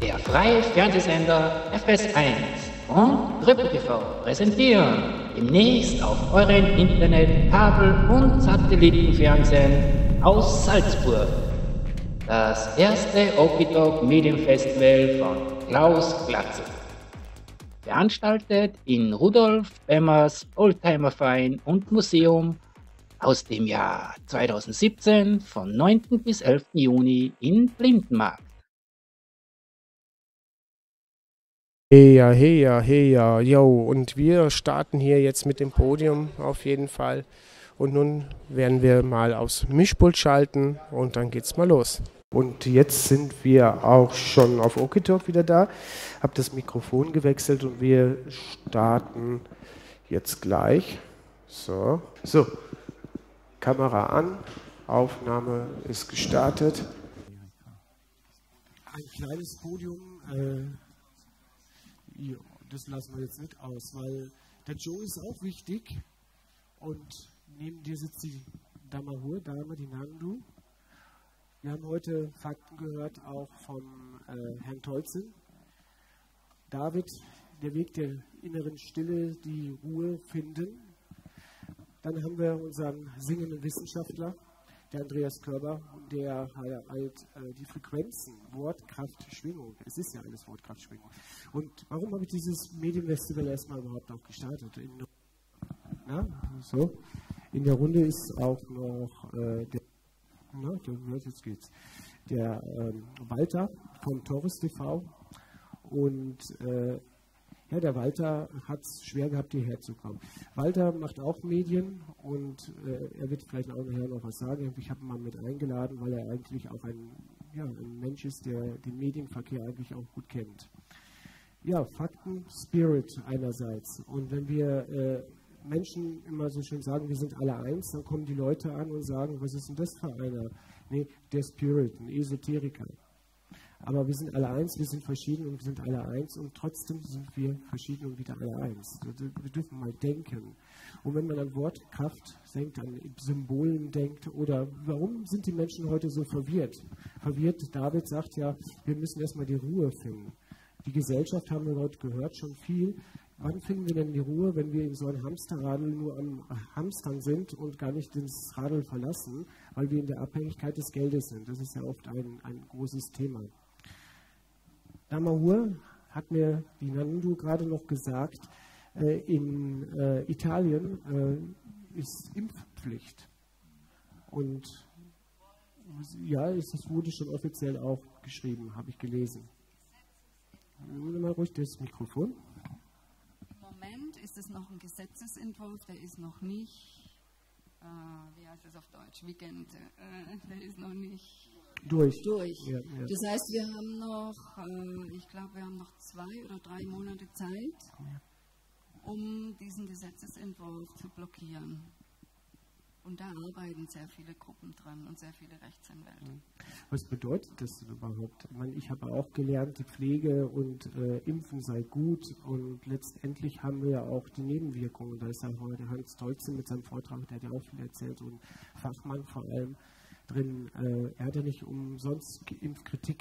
Der freie Fernsehsender FS1 und Rüppel TV präsentieren demnächst auf euren Internet-, Kabel- und Satellitenfernsehen aus Salzburg das erste Okidok Medienfestival von Klaus Glatzel. Veranstaltet in Rudolf Bemmers Oldtimerverein und Museum aus dem Jahr 2017 von 9. bis 11. Juni in Blindenmarkt. Heya, yo, und wir starten hier jetzt mit dem Podium auf jeden Fall. Und nun werden wir mal aufs Mischpult schalten und dann geht's mal los. Und jetzt sind wir auch schon auf Okidok wieder da. Habe das Mikrofon gewechselt und wir starten jetzt gleich. So, Kamera an, Aufnahme ist gestartet. Ein kleines Podium. Ja, das lassen wir jetzt nicht aus, weil der Joe ist auch wichtig und neben dir sitzt die Damahur, Dame, die Nandu. Wir haben heute Fakten gehört, auch von Herrn Tolzin. David, der Weg der inneren Stille, die Ruhe finden. Dann haben wir unseren singenden Wissenschaftler, der Andreas Körber, der halt die Frequenzen, Wort, Kraft, Schwingung, es ist ja alles Wort, Kraft, Schwingung. Und warum habe ich dieses Medienfestival erstmal überhaupt auch gestartet? In der Runde ist auch noch jetzt geht's, der Walter vom Torres TV und der Walter hat es schwer gehabt, hierher zu kommen. Walter macht auch Medien und er wird vielleicht auch nachher noch was sagen. Ich habe ihn mal mit eingeladen, weil er eigentlich auch ein Mensch ist, der den Medienverkehr eigentlich auch gut kennt. Ja, Fakten, Spirit einerseits. Und wenn wir Menschen immer so schön sagen, wir sind alle eins, dann kommen die Leute an und sagen, was ist denn das für einer? Nee, der Spirit, ein Esoteriker. Aber wir sind alle eins, wir sind verschieden und wir sind alle eins und trotzdem sind wir verschieden und wieder alle eins. Wir dürfen mal denken. Und wenn man an Wort, Kraft denkt, an Symbolen denkt, oder warum sind die Menschen heute so verwirrt? David sagt ja, wir müssen erstmal die Ruhe finden. Die Gesellschaft, haben wir heute gehört, schon viel. Wann finden wir denn die Ruhe, wenn wir in so einem Hamsterradl nur am Hamstern sind und gar nicht das Radl verlassen, weil wir in der Abhängigkeit des Geldes sind? Das ist ja oft ein großes Thema. Damahur hat mir die Nandu gerade noch gesagt, in Italien ist Impfpflicht. Und ja, das wurde schon offiziell auch geschrieben, habe ich gelesen. Nimm mal ruhig das Mikrofon. Im Moment ist es noch ein Gesetzesentwurf, der ist noch nicht, wie heißt es auf Deutsch, Vigente, der ist noch nicht durch. Ja. Das heißt, wir haben noch, ich glaube, wir haben noch 2 oder 3 Monate Zeit, um diesen Gesetzesentwurf zu blockieren. Und da arbeiten sehr viele Gruppen dran und sehr viele Rechtsanwälte. Was bedeutet das überhaupt? Ich habe auch gelernt, die Pflege und Impfen sei gut und letztendlich haben wir ja auch die Nebenwirkungen. Da ist ja heute Hans Tolzin mit seinem Vortrag, der hat ja auch viel erzählt und Fachmann vor allem drin. Er hat ja nicht umsonst Impfkritik,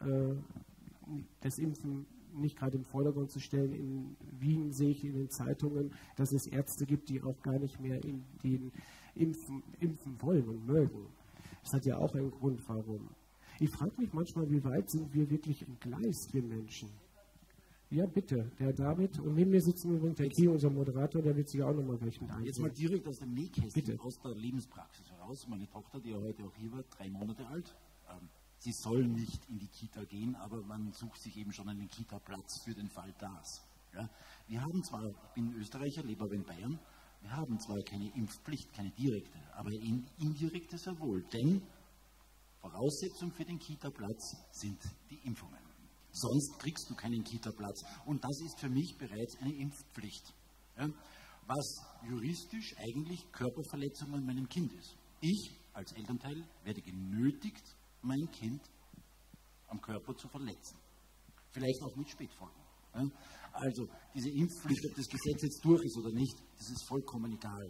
das Impfen nicht gerade im Vordergrund zu stellen. In Wien sehe ich in den Zeitungen, dass es Ärzte gibt, die auch gar nicht mehr in den impfen wollen und mögen. Das hat ja auch einen Grund, warum. Ich frage mich manchmal, wie weit sind wir wirklich entgleist, wir Menschen? Ja, bitte, der David. Und neben mir sitzt übrigens der Ki, unser Moderator, der wird sich auch nochmal gleich mit einbringen. Jetzt mal direkt aus dem Nähkästchen, aus der Lebenspraxis heraus. Meine Tochter, die ja heute auch hier war, 3 Monate alt, sie soll nicht in die Kita gehen, aber man sucht sich eben schon einen Kita-Platz für den Fall das. Ja? Wir haben zwar, ich bin Österreicher, lebe aber in Bayern, wir haben zwar keine Impfpflicht, keine direkte, aber indirekte sehr wohl, denn Voraussetzung für den Kita-Platz sind die Impfungen. Sonst kriegst du keinen Kita-Platz und das ist für mich bereits eine Impfpflicht, ja? Was juristisch eigentlich Körperverletzung an meinem Kind ist. Ich als Elternteil werde genötigt, mein Kind am Körper zu verletzen. Vielleicht auch mit Spätfolgen. Ja? Also diese Impfpflicht, ob das Gesetz jetzt durch ist oder nicht, das ist vollkommen egal.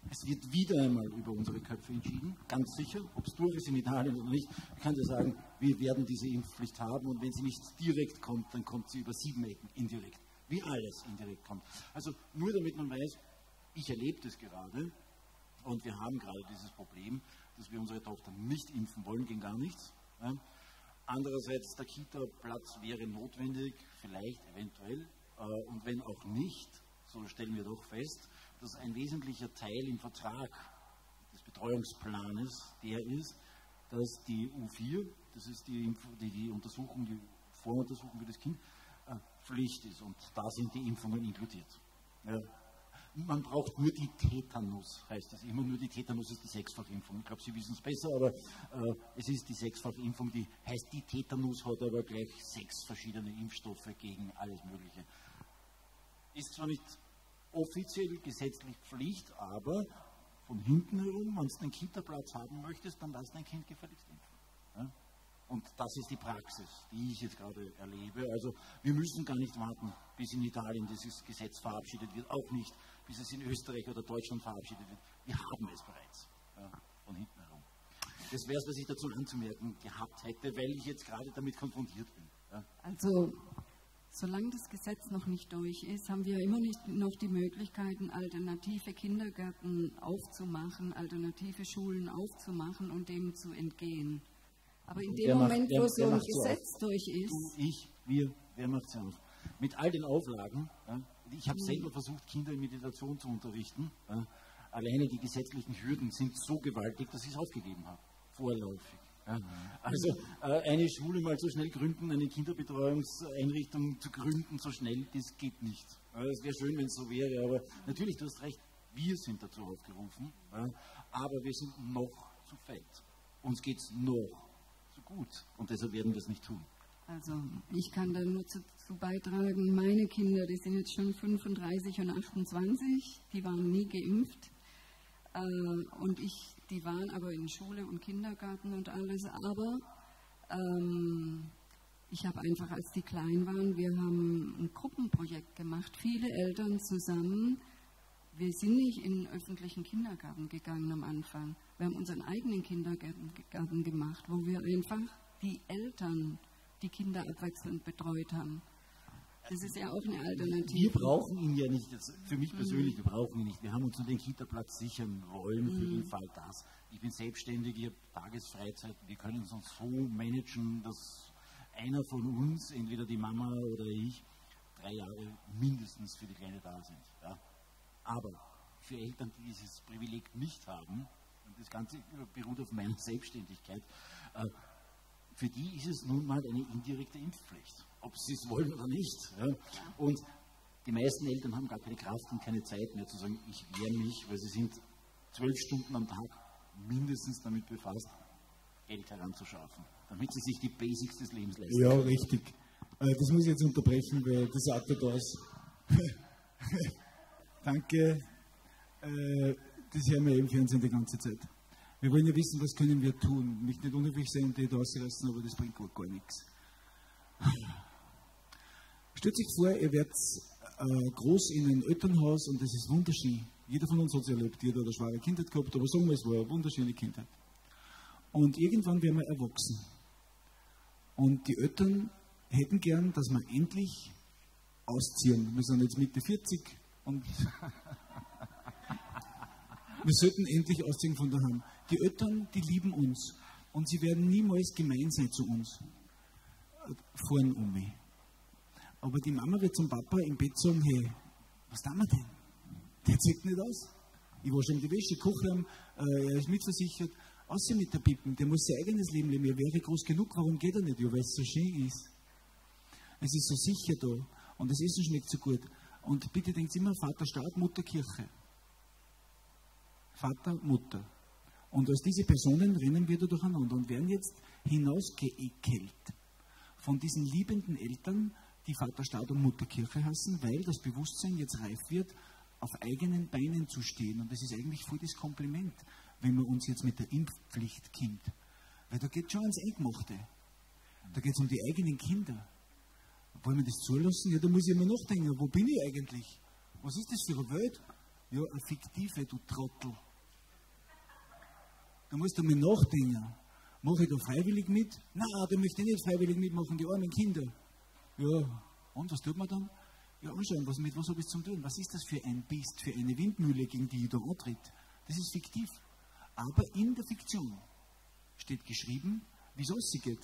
Es wird wieder einmal über unsere Köpfe entschieden, ganz sicher, ob es durch ist in Italien oder nicht. Ich kann dir sagen, wir werden diese Impfpflicht haben und wenn sie nicht direkt kommt, dann kommt sie über 7 Ecken indirekt, wie alles indirekt kommt. Also nur damit man weiß, ich erlebe das gerade und wir haben gerade dieses Problem, dass wir unsere Tochter nicht impfen wollen, gegen gar nichts. Ja. Andererseits, der Kita-Platz wäre notwendig, vielleicht, eventuell, und wenn auch nicht, so stellen wir doch fest, dass ein wesentlicher Teil im Vertrag des Betreuungsplanes der ist, dass die U4, das ist die Untersuchung, die Voruntersuchung für das Kind, Pflicht ist und da sind die Impfungen inkludiert. Ja. Man braucht nur die Tetanus, heißt es immer, nur die Tetanus ist die 6-fachimpfung. Ich glaube, Sie wissen es besser, aber es ist die 6-fachimpfung, die heißt, die Tetanus hat aber gleich 6 verschiedene Impfstoffe gegen alles Mögliche. Ist zwar nicht offiziell gesetzlich Pflicht, aber von hinten herum, wenn du einen Kita-Platz haben möchtest, dann lass dein Kind gefälligst impfen. Ja? Und das ist die Praxis, die ich jetzt gerade erlebe. Also wir müssen gar nicht warten, bis in Italien dieses Gesetz verabschiedet wird, auch nicht, bis es in Österreich oder Deutschland verabschiedet wird. Wir haben es bereits, ja, von hinten herum. Das wäre es, was ich dazu anzumerken gehabt hätte, weil ich jetzt gerade damit konfrontiert bin. Ja. Also, solange das Gesetz noch nicht durch ist, haben wir immer nicht noch die Möglichkeiten, alternative Kindergärten aufzumachen, alternative Schulen aufzumachen und dem zu entgehen. Aber in dem Moment, wo so ein Gesetz durch ist... Wer macht es auf? Mit all den Auflagen, ja, ich habe selber versucht, Kinder in Meditation zu unterrichten, ja, alleine die gesetzlichen Hürden sind so gewaltig, dass ich es aufgegeben habe, vorläufig. Ja. Also eine Schule mal so schnell gründen, eine Kinderbetreuungseinrichtung zu gründen, so schnell, das geht nicht. Es wäre schön, wenn es so wäre, aber natürlich, du hast recht, wir sind dazu aufgerufen, ja, aber wir sind noch zu fett. Uns geht es noch zu gut und deshalb werden wir es nicht tun. Also ich kann da nur zu beitragen, meine Kinder, die sind jetzt schon 35 und 28, die waren nie geimpft. Und die waren aber in Schule und Kindergarten und alles, aber ich habe einfach, als die klein waren, wir haben ein Gruppenprojekt gemacht, viele Eltern zusammen. Wir sind nicht in den öffentlichen Kindergarten gegangen am Anfang. Wir haben unseren eigenen Kindergarten gemacht, wo wir einfach die Eltern, die Kinder abwechselnd betreut haben. Das ist ja auch eine Alternative. Wir brauchen ihn ja nicht, für mich persönlich, wir brauchen ihn nicht. Wir haben uns nur den Kita-Platz sichern wollen für den Fall das. Ich bin selbstständig, ich habe Tagesfreizeit, wir können es uns so managen, dass einer von uns, entweder die Mama oder ich, 3 Jahre mindestens für die Kleine da sind. Ja. Aber für Eltern, die dieses Privileg nicht haben, und das Ganze beruht auf meiner Selbstständigkeit, für die ist es nun mal eine indirekte Impfpflicht, ob sie es wollen oder nicht. Ja. Und die meisten Eltern haben gar keine Kraft und keine Zeit mehr zu sagen, ich wehre mich, weil sie sind 12 Stunden am Tag mindestens damit befasst, Geld heranzuschaffen, damit sie sich die Basics des Lebens leisten. Ja, richtig. Das muss ich jetzt unterbrechen, weil das artet aus. Danke. Das hören wir im Fernsehen die ganze Zeit. Wir wollen ja wissen, was können wir tun. Ich möchte nicht unhöflich sein und die ausreißen, aber das bringt gar nichts. Stellt sich vor, ihr werdet groß in einem Elternhaus und das ist wunderschön. Jeder von uns hat es erlebt, jeder hat eine schwere Kindheit gehabt, aber sagen wir, es war eine wunderschöne Kindheit. Und irgendwann werden wir erwachsen. Und die Eltern hätten gern, dass wir endlich ausziehen. Wir sind jetzt Mitte 40 und wir sollten endlich ausziehen von daheim. Die Eltern, die lieben uns und sie werden niemals gemein sein zu uns. Fahren um mich. Aber die Mama wird zum Papa im Bett sagen, hey, was tun wir denn? Der zieht nicht aus. Ich wasche ihm die Wäsche, koche ihm, er ist mitversichert. Außer mit der Pippen, der muss sein eigenes Leben leben. Er wäre groß genug, warum geht er nicht? Ja, weil es so schön ist. Es ist so sicher da und das Essen schmeckt so gut. Und bitte denkt immer, Vater Staat, Mutter Kirche. Vater, Mutter. Und aus diesen Personen rennen wir da durcheinander und werden jetzt hinausgeekelt von diesen liebenden Eltern, die Vater Staat und Mutter Kirche heißen, weil das Bewusstsein jetzt reif wird, auf eigenen Beinen zu stehen. Und das ist eigentlich voll das Kompliment, wenn man uns jetzt mit der Impfpflicht kennt. Weil da geht es schon ans Eingemachte. Da geht es um die eigenen Kinder. Wollen wir das zulassen? Ja, da muss ich immer nachdenken, wo bin ich eigentlich? Was ist das für eine Welt? Ja, eine fiktive, du Trottel. Da musst du mal nachdenken. Mache ich da freiwillig mit? Nein, da möchte ich nicht freiwillig mitmachen, die armen Kinder. Ja, und was tut man dann? Ja, anschauen, mit was habe ich zu tun? Was ist das für ein Biest, für eine Windmühle, gegen die ich da antritt? Das ist fiktiv. Aber in der Fiktion steht geschrieben, wie es aussieht.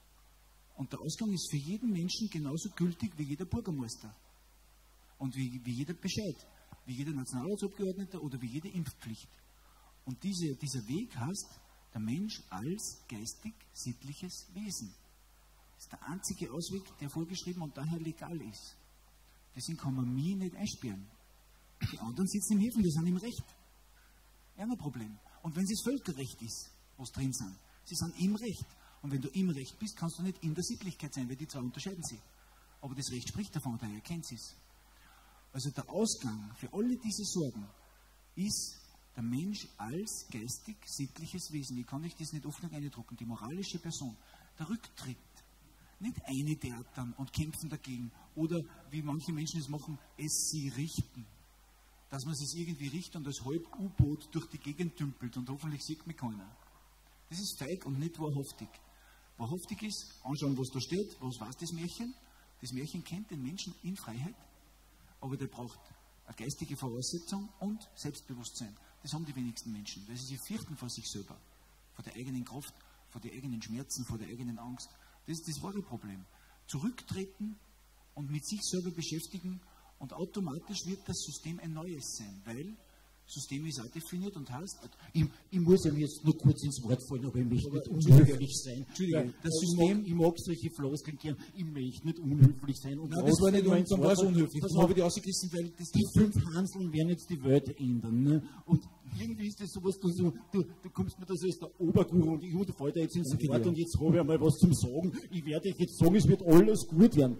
Und der Ausgang ist für jeden Menschen genauso gültig wie jeder Bürgermeister. Und wie jeder Bescheid. Wie jeder Nationalratsabgeordnete oder wie jede Impfpflicht. Und dieser Weg heißt, der Mensch als geistig-sittliches Wesen. Das ist der einzige Ausweg, der vorgeschrieben und daher legal ist. Deswegen kann man mich nicht einsperren. Die anderen sitzen im Häfen, die sind im Recht. Ja, ein Problem. Und wenn es das Völkerrecht ist, wo sie drin sind, sie sind im Recht. Und wenn du im Recht bist, kannst du nicht in der Sittlichkeit sein, weil die zwei unterscheiden sich. Aber das Recht spricht davon, daher erkennt es. Also der Ausgang für alle diese Sorgen ist der Mensch als geistig-sittliches Wesen. Ich kann euch das nicht oft noch eindrucken. Die moralische Person, der Rücktritt. Nicht eintheatern und kämpfen dagegen. Oder wie manche Menschen es machen, es sie richten. Dass man es irgendwie richtet und als Halb-U-Boot durch die Gegend dümpelt und hoffentlich sieht mich keiner. Das ist feig und nicht wahrhaftig. Wahrhaftig ist, anschauen, was da steht, was weiß das Märchen. Das Märchen kennt den Menschen in Freiheit, aber der braucht eine geistige Voraussetzung und Selbstbewusstsein. Das haben die wenigsten Menschen, weil sie sich fürchten vor sich selber, vor der eigenen Kraft, vor den eigenen Schmerzen, vor der eigenen Angst. Das ist das wahre Problem. Zurücktreten und mit sich selber beschäftigen und automatisch wird das System ein neues sein, weil System ist auch definiert und heißt, ich muss ja jetzt nur kurz ins Wort fallen, aber ich möchte nicht unhöflich sein. Entschuldigung, das System, ich mag solche Floskeln gern, ich möchte nicht unhöflich sein. Und nein, das war nicht dann war es unhöflich. Das habe ich dir ausgerissen, weil das die 5 Hanseln werden jetzt die Welt ändern. Ne? Und irgendwie ist das sowas, du kommst mir da so als der Oberguru und ich unterfalle da jetzt ins Wort und jetzt habe ich einmal was zum Sagen. Ich werde euch jetzt sagen, es wird alles gut werden.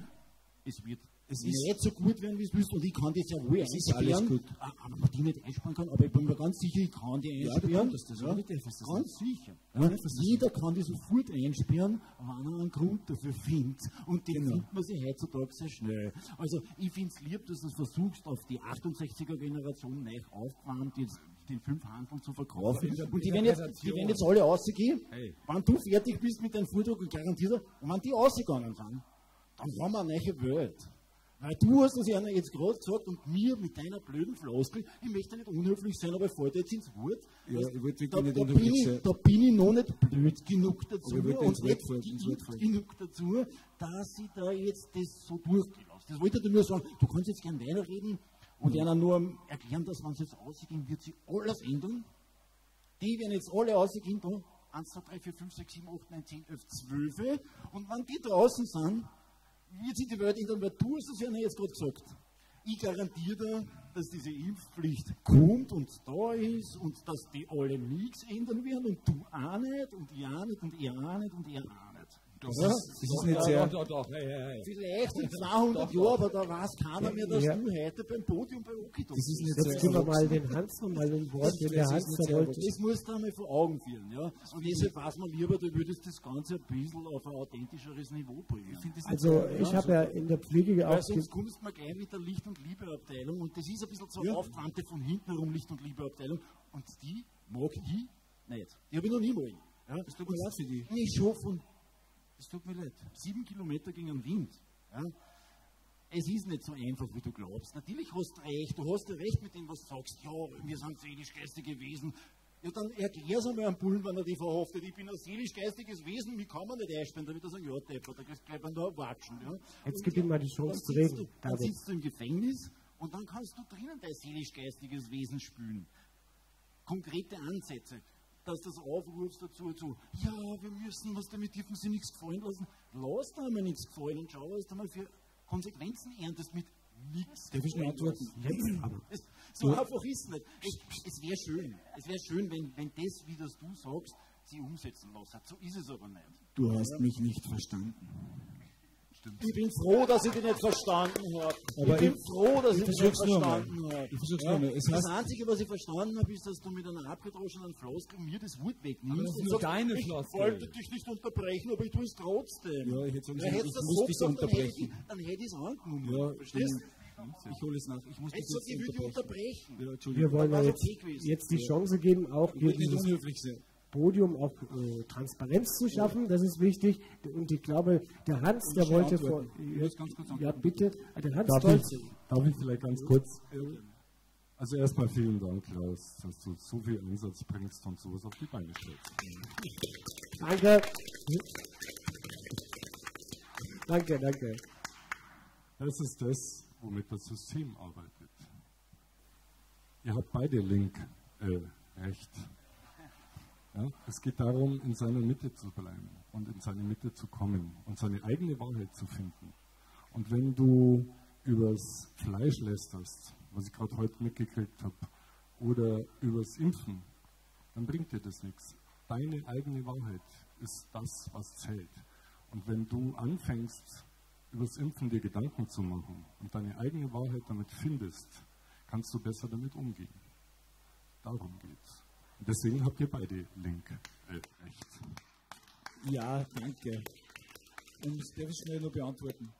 Es ist nicht so gut werden, wie es willst, und ich kann das ja wohl einsperren, aber man die nicht einsperren kann, aber ich bin mir ganz sicher, ich kann die einsperren. Ganz sicher. Ja? Jeder kann die sofort einsperren, wenn er einen Grund dafür findet. Und den findet man sich heutzutage sehr schnell. Also ich finde es lieb, dass du es versuchst, auf die 68er-Generation neu aufgewärmt, jetzt den 5 Handeln zu verkaufen. Und die werden jetzt alle rausgehen. Hey. Wenn du fertig bist mit deinem Vortrag und garantierst, und wenn die rausgegangen sind, dann haben wir eine neue Welt. Weil du hast das ja jetzt gerade gesagt und mir mit deiner blöden Floskel, ich möchte nicht unhöflich sein, aber ich falle jetzt ins Wort. Ja, ich wollte wirklich nicht unhöflich sein. Da bin ich noch nicht blöd genug dazu und nicht gut genug dazu, dass ich da jetzt das so durchgelassen. Das wollte ich dir nur sagen, du kannst jetzt gerne weiterreden und ihnen nur erklären, dass wenn es jetzt ausgehen, wird sich alles ändern. Die werden jetzt alle ausgehen, da 1, 2, 3, 4, 5, 6, 7, 8, 9, 10, 11, 12 und wenn die draußen sind, wird sich die Welt ändern, weil du hast es ja jetzt gerade gesagt. Ich garantiere dir, dass diese Impfpflicht kommt und da ist und dass die alle nichts ändern werden und du auch nicht und ich auch nicht und ihr auch nicht und ihr auch nicht. Das ist nicht sehr... Vielleicht in 200 Jahren, aber da weiß keiner mehr, dass du heute beim Podium bei Okido bist. Jetzt geben wir mal den Hans noch mal ein Wort, den der Hans da wollte. Das musst du einmal vor Augen führen. Ja? Und deshalb weiß man lieber, du würdest das Ganze ein bisschen auf ein authentischeres Niveau bringen. Also ich habe ja in der Pflege gearbeitet. Sonst kommst du mal gleich mit der Licht- und Liebeabteilung und das ist ein bisschen so aufgewandte von hinten herum Licht- und Liebeabteilung und die mag ich nicht. Die habe ich noch nie mal. Ja? Das tut mir leid für die. Ich schon von... Es tut mir leid. 7 Kilometer gegen den Wind. Ja? Es ist nicht so einfach, wie du glaubst. Natürlich hast du recht. Du hast ja recht mit dem, was du sagst. Ja, wir sind seelisch-geistige Wesen. Ja, dann erklär's einmal am Bullen, wenn er die verhaftet. Ich bin ein seelisch-geistiges Wesen, mich kann man nicht einsperren, damit er sagt, ja, Depper, da kriegst du gleich nur watschen. Ja? Jetzt gib ihm mal die Chance zu reden. Dann sitzt du im Gefängnis und dann kannst du drinnen dein seelisch-geistiges Wesen spülen. Konkrete Ansätze. Dass das aufrufst dazu, ja, wir müssen was damit, dürfen sie nichts gefallen lassen. Lass da einmal nichts gefallen und schau, was du mal für Konsequenzen erntest mit nichts. Darf ich noch antworten? So einfach ist es nicht. Es wäre schön, wenn das, wie das du sagst, sie umsetzen lassen. So ist es aber nicht. Du hast mich nicht verstanden. Ich bin froh, dass ich dich nicht verstanden habe. Ich bin froh, dass ich dich nicht verstanden habe. Ich versuch's nochmal. Das Einzige, was ich verstanden habe, ist, dass du mit einer abgedroschenen Floskel mir das Wort wegnimmst. Das ist nur deine Floskel. Ich wollte dich nicht unterbrechen, aber ich tue es trotzdem. Ja, ich hätte sagen, ich muss dich unterbrechen. Dann hätte ich es angenommen. Ja, verstehst du? Ich hole es nach. Ich muss Jetzt die Video unterbrechen. Ja, Entschuldigung. Wir wollen jetzt die Chance geben, auch hier dieses unhöflich sein. Podium auch Transparenz zu schaffen, das ist wichtig. Und ich glaube, der Hans, der wollte vor... Ja, bitte. Der Hans darf ich vielleicht ganz kurz... Also erstmal vielen Dank, Klaus, dass du so viel Einsatz bringst und sowas auf die Beine stellst. Danke. Danke, danke. Das ist das, womit das System arbeitet. Ihr habt beide recht. Ja, es geht darum, in seiner Mitte zu bleiben und in seine Mitte zu kommen und seine eigene Wahrheit zu finden. Und wenn du übers Fleisch lästerst, was ich gerade heute mitgekriegt habe, oder übers Impfen, dann bringt dir das nichts. Deine eigene Wahrheit ist das, was zählt. Und wenn du anfängst, übers Impfen dir Gedanken zu machen und deine eigene Wahrheit damit findest, kannst du besser damit umgehen. Darum geht's. Und deswegen habt ihr beide recht. Ja, danke. Und das darf ich schnell noch beantworten.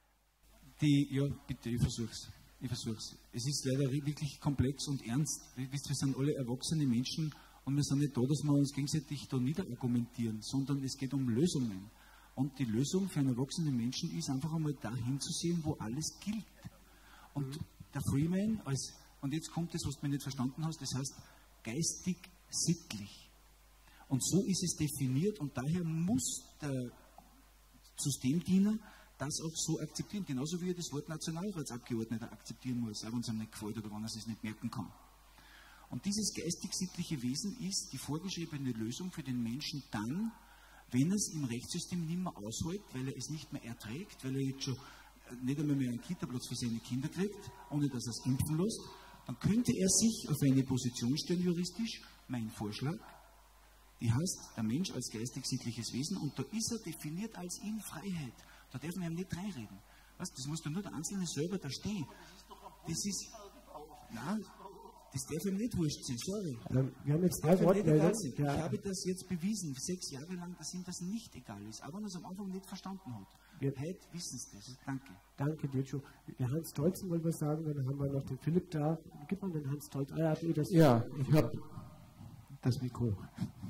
Ja, bitte, ich versuch's. Es ist leider wirklich komplex und ernst. Ihr wisst, wir sind alle erwachsene Menschen und wir sind nicht da, dass wir uns gegenseitig da niederargumentieren, sondern es geht um Lösungen. Und die Lösung für einen erwachsenen Menschen ist einfach einmal dahin zu sehen, wo alles gilt. Und der Freeman, und jetzt kommt das, was du mir nicht verstanden hast, das heißt geistig-sittlich. Und so ist es definiert und daher muss der Systemdiener das auch so akzeptieren, genauso wie er das Wort Nationalratsabgeordneter akzeptieren muss, auch wenn es ihm nicht gefällt oder wenn er es nicht merken kann. Und dieses geistig-sittliche Wesen ist die vorgeschriebene Lösung für den Menschen dann, wenn er es im Rechtssystem nicht mehr aushält, weil er es nicht mehr erträgt, weil er jetzt schon nicht einmal mehr einen Kita-Platz für seine Kinder kriegt, ohne dass er es impfen lässt, dann könnte er sich auf eine Position stellen, juristisch, mein Vorschlag, die heißt, der Mensch als geistig-sittliches Wesen, und da ist er definiert als in Freiheit. Da dürfen wir ihm nicht reinreden. Weißt, das muss doch nur der Einzelne selber da stehen. Das ist, nein, das darf ihm nicht wurscht sein, sorry. Wir haben jetzt 3 Wortmeldungen. Ich habe das jetzt bewiesen, 6 Jahre lang, dass ihm das nicht egal ist, aber wenn er es am Anfang nicht verstanden hat. Heute wissen sie das. Danke. Danke, Dircho. Der Hans Tolzen wollte was sagen, dann haben wir noch den Philipp da. Gib mal den Hans Tolzen. Ja, ich habe das Mikro.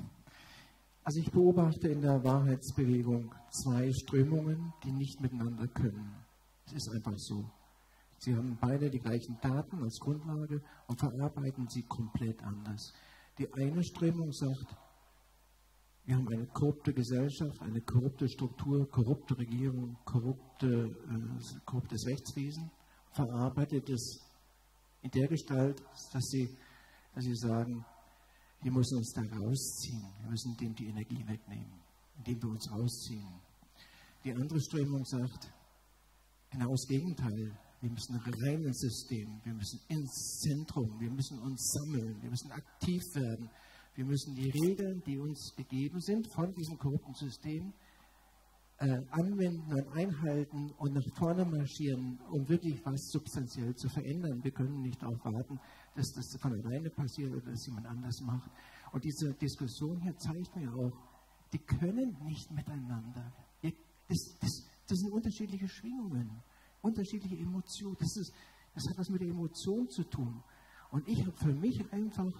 Also ich beobachte in der Wahrheitsbewegung 2 Strömungen, die nicht miteinander können. Es ist einfach so. Sie haben beide die gleichen Daten als Grundlage und verarbeiten sie komplett anders. Die eine Strömung sagt, wir haben eine korrupte Gesellschaft, eine korrupte Struktur, korrupte Regierung, korruptes Rechtswesen, verarbeitet es in der Gestalt, dass sie sagen, wir müssen uns da rausziehen, wir müssen dem die Energie wegnehmen, indem wir uns rausziehen. Die andere Strömung sagt, genau das Gegenteil. Wir müssen rein ins System, wir müssen ins Zentrum, wir müssen uns sammeln, wir müssen aktiv werden. Wir müssen die Regeln, die uns gegeben sind von diesem korrupten System, anwenden und einhalten und nach vorne marschieren, um wirklich was substanziell zu verändern. Wir können nicht darauf warten, dass das von alleine passiert oder dass jemand anders macht. Und diese Diskussion hier zeigt mir auch, die können nicht miteinander. Das sind unterschiedliche Schwingungen, unterschiedliche Emotionen. Das hat was mit der Emotion zu tun. Und ich habe für mich einfach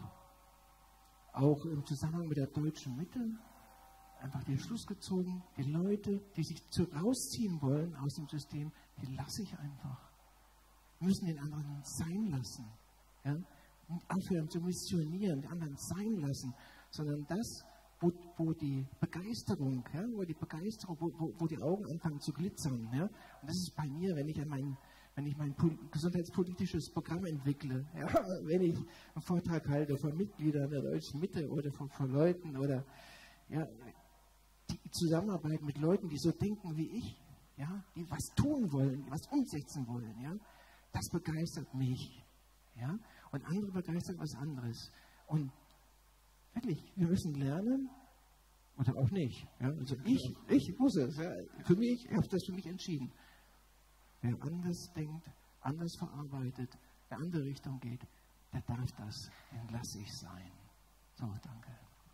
auch im Zusammenhang mit der deutschen Mitte einfach den Schluss gezogen, die Leute, die sich rausziehen wollen aus dem System, die lasse ich einfach. Wir müssen den anderen sein lassen. Ja? Und aufhören zu missionieren, den anderen sein lassen, sondern das, wo die Begeisterung, ja, wo die Augen anfangen zu glitzern. Ja? Und das ist bei mir, wenn ich mein gesundheitspolitisches Programm entwickle, ja, wenn ich einen Vortrag halte vor Mitgliedern der deutschen Mitte oder vor Leuten oder ja, die Zusammenarbeit mit Leuten, die so denken wie ich, ja, die was tun wollen, die was umsetzen wollen, ja, das begeistert mich. Ja, und andere begeistert was anderes. Und wirklich, wir müssen lernen, oder auch nicht. Ja, also ich muss es. Ja, ich habe das für mich entschieden. Wer anders denkt, anders verarbeitet, in eine andere Richtung geht, der darf das, den lasse ich sein. So, danke.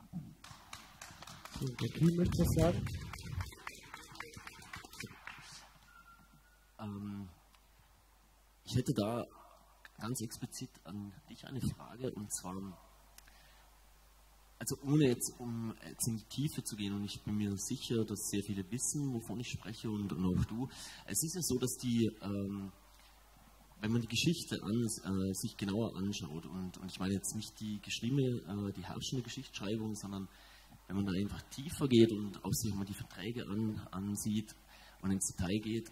So, der Kim möchte was sagen. Ich hätte da ganz explizit an dich eine Frage, und zwar, also ohne jetzt in die Tiefe zu gehen, und ich bin mir sicher, dass sehr viele wissen, wovon ich spreche, und auch du. Es ist ja so, dass wenn man die Geschichte sich genauer anschaut, und ich meine jetzt nicht die geschriebene, die herrschende Geschichtsschreibung, sondern wenn man da einfach tiefer geht und auch sich mal die Verträge ansieht und ins Detail geht,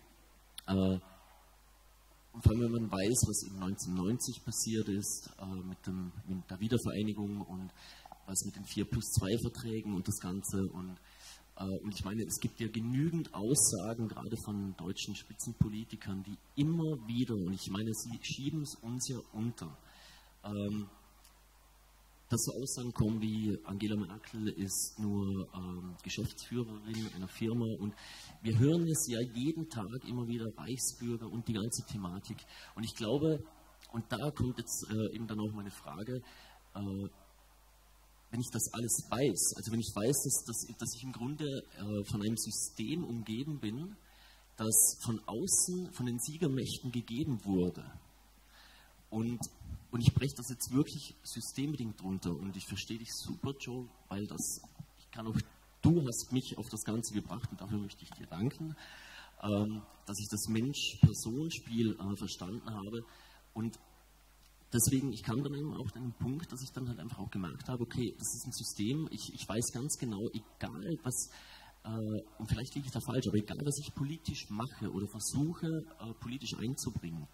und vor allem, wenn man weiß, was in 1990 passiert ist, mit der Wiedervereinigung und was mit den 4+2 Verträgen und das Ganze. Und ich meine, es gibt ja genügend Aussagen, gerade von deutschen Spitzenpolitikern, die immer wieder, und ich meine, sie schieben es uns ja unter, dass so Aussagen kommen wie Angela Merkel ist nur Geschäftsführerin einer Firma, und wir hören es ja jeden Tag immer wieder, Reichsbürger und die ganze Thematik. Und ich glaube, und da kommt jetzt eben dann auch meine Frage, wenn ich das alles weiß, also wenn ich weiß, dass ich im Grunde von einem System umgeben bin, das von außen von den Siegermächten gegeben wurde, und ich breche das jetzt wirklich systembedingt runter, und ich verstehe dich super, Joe, weil du hast mich auf das Ganze gebracht, und dafür möchte ich dir danken, dass ich das Mensch-Person-Spiel verstanden habe. Und deswegen, ich kam dann eben auch an den Punkt, dass ich dann halt einfach auch gemerkt habe, okay, das ist ein System, ich weiß ganz genau, egal was, und vielleicht liege ich da falsch, aber egal was ich politisch mache oder versuche politisch einzubringen,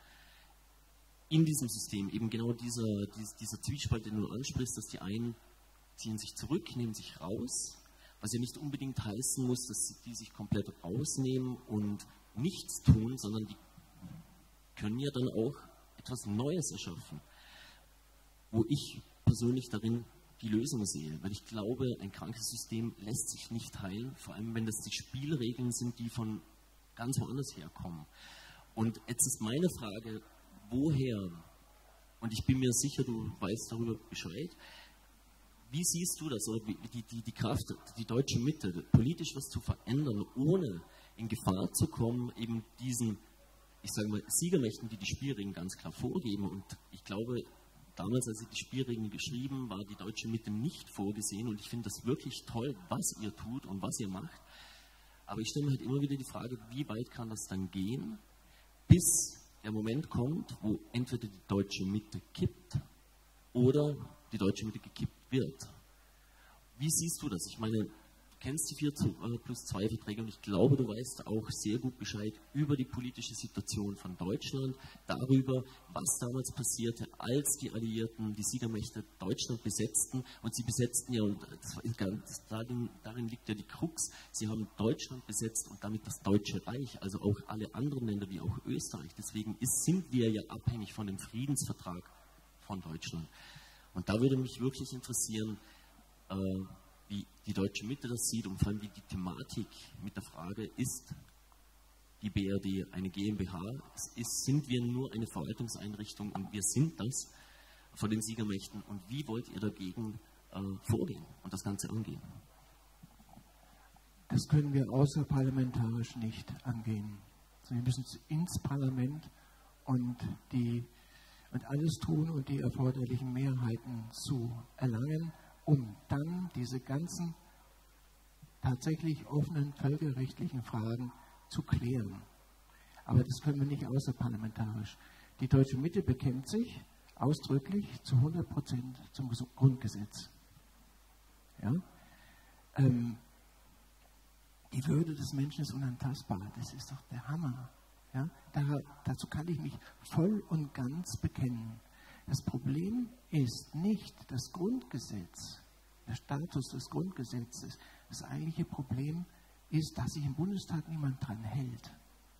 in diesem System, eben genau dieser Zwiespalt, den du ansprichst, dass die einen ziehen sich zurück, nehmen sich raus, was ja nicht unbedingt heißen muss, dass die sich komplett rausnehmen und nichts tun, sondern die können ja dann auch etwas Neues erschaffen, wo ich persönlich darin die Lösung sehe, weil ich glaube, ein krankes System lässt sich nicht heilen, vor allem wenn das die Spielregeln sind, die von ganz woanders herkommen. Und jetzt ist meine Frage, woher, und ich bin mir sicher, du weißt darüber Bescheid, wie siehst du das, oder die Kraft, die deutsche Mitte, politisch was zu verändern, ohne in Gefahr zu kommen, eben diesen, ich sage mal, Siegermächten, die Spielregeln ganz klar vorgeben. Und ich glaube, damals, als sie die Spielregeln geschrieben, war die deutsche Mitte nicht vorgesehen, und ich finde das wirklich toll, was ihr tut und was ihr macht. Aber ich stelle mir halt immer wieder die Frage, wie weit kann das dann gehen, bis der Moment kommt, wo entweder die deutsche Mitte kippt oder die deutsche Mitte gekippt wird. Wie siehst du das? Ich meine, du kennst die 4+2 Verträge, und ich glaube, du weißt auch sehr gut Bescheid über die politische Situation von Deutschland, darüber, was damals passierte, als die Alliierten, die Siegermächte Deutschland besetzten, und sie besetzten ja, und darin liegt ja die Krux, sie haben Deutschland besetzt und damit das Deutsche Reich, also auch alle anderen Länder wie auch Österreich. Deswegen sind wir ja abhängig von dem Friedensvertrag von Deutschland. Und da würde mich wirklich interessieren, wie die deutsche Mitte das sieht, und vor allem wie die Thematik mit der Frage, ist die BRD eine GmbH? Sind wir nur eine Verwaltungseinrichtung, und wir sind das vor den Siegermächten, und wie wollt ihr dagegen vorgehen und das Ganze angehen? Das können wir außerparlamentarisch nicht angehen. Also wir müssen ins Parlament und alles tun und die erforderlichen Mehrheiten zu erlangen, um dann diese ganzen tatsächlich offenen völkerrechtlichen Fragen zu klären. Aber das können wir nicht außerparlamentarisch. Die deutsche Mitte bekennt sich ausdrücklich zu 100% zum Grundgesetz. Ja? Die Würde des Menschen ist unantastbar. Das ist doch der Hammer. Ja? Dazu kann ich mich voll und ganz bekennen. Das Problem ist nicht das Grundgesetz, der Status des Grundgesetzes. Das eigentliche Problem ist, dass sich im Bundestag niemand dran hält.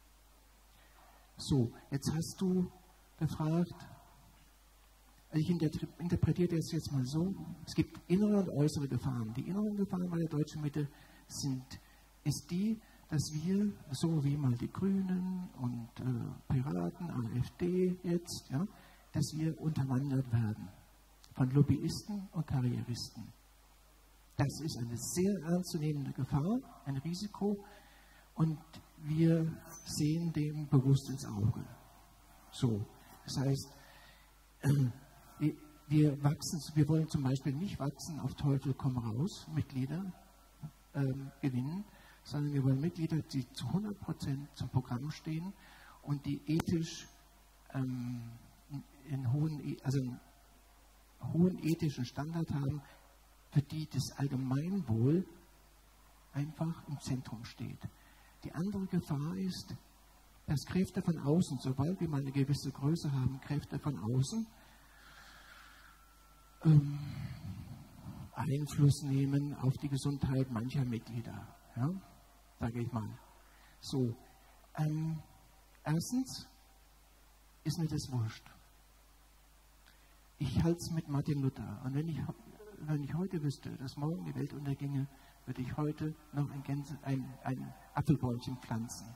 So, jetzt hast du gefragt, ich interpretiere das jetzt mal so, es gibt innere und äußere Gefahren. Die inneren Gefahren bei der deutschen Mitte ist die, dass wir, so wie mal die Grünen und Piraten, AfD jetzt, ja, dass wir unterwandert werden von Lobbyisten und Karrieristen. Das ist eine sehr ernstzunehmende Gefahr, ein Risiko, und wir sehen dem bewusst ins Auge. So, das heißt, wir wollen zum Beispiel nicht wachsen auf Teufel komm raus, Mitglieder gewinnen, sondern wir wollen Mitglieder, die zu 100% zum Programm stehen und die ethisch einen hohen ethischen Standard haben, für die das Allgemeinwohl einfach im Zentrum steht. Die andere Gefahr ist, dass Kräfte von außen, sobald wir mal eine gewisse Größe haben, Kräfte von außen Einfluss nehmen auf die Gesundheit mancher Mitglieder. Ja? Sage ich mal. So, erstens ist mir das wurscht. Ich halte es mit Martin Luther. Und wenn ich heute wüsste, dass morgen die Welt unterginge, würde ich heute noch ein Apfelbäumchen pflanzen.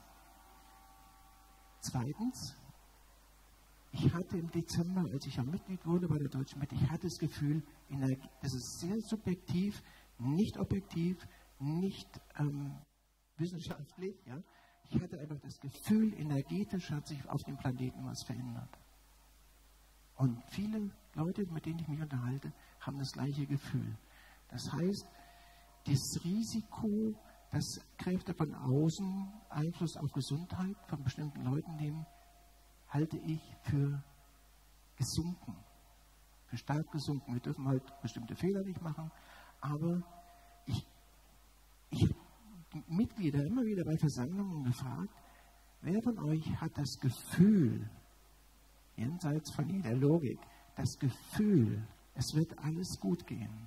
Zweitens, ich hatte im Dezember, als ich ja Mitglied wurde bei der Deutschen Mitte, ich hatte das Gefühl, das ist sehr subjektiv, nicht objektiv, nicht wissenschaftlich. Ja? Ich hatte einfach das Gefühl, energetisch hat sich auf dem Planeten was verändert. Und viele Leute, mit denen ich mich unterhalte, haben das gleiche Gefühl. Das heißt, das Risiko, dass Kräfte von außen Einfluss auf Gesundheit von bestimmten Leuten nehmen, halte ich für gesunken, für stark gesunken. Wir dürfen halt bestimmte Fehler nicht machen, aber ich Mitglieder immer wieder bei Versammlungen gefragt, wer von euch hat das Gefühl, jenseits von jeder Logik, das Gefühl, es wird alles gut gehen?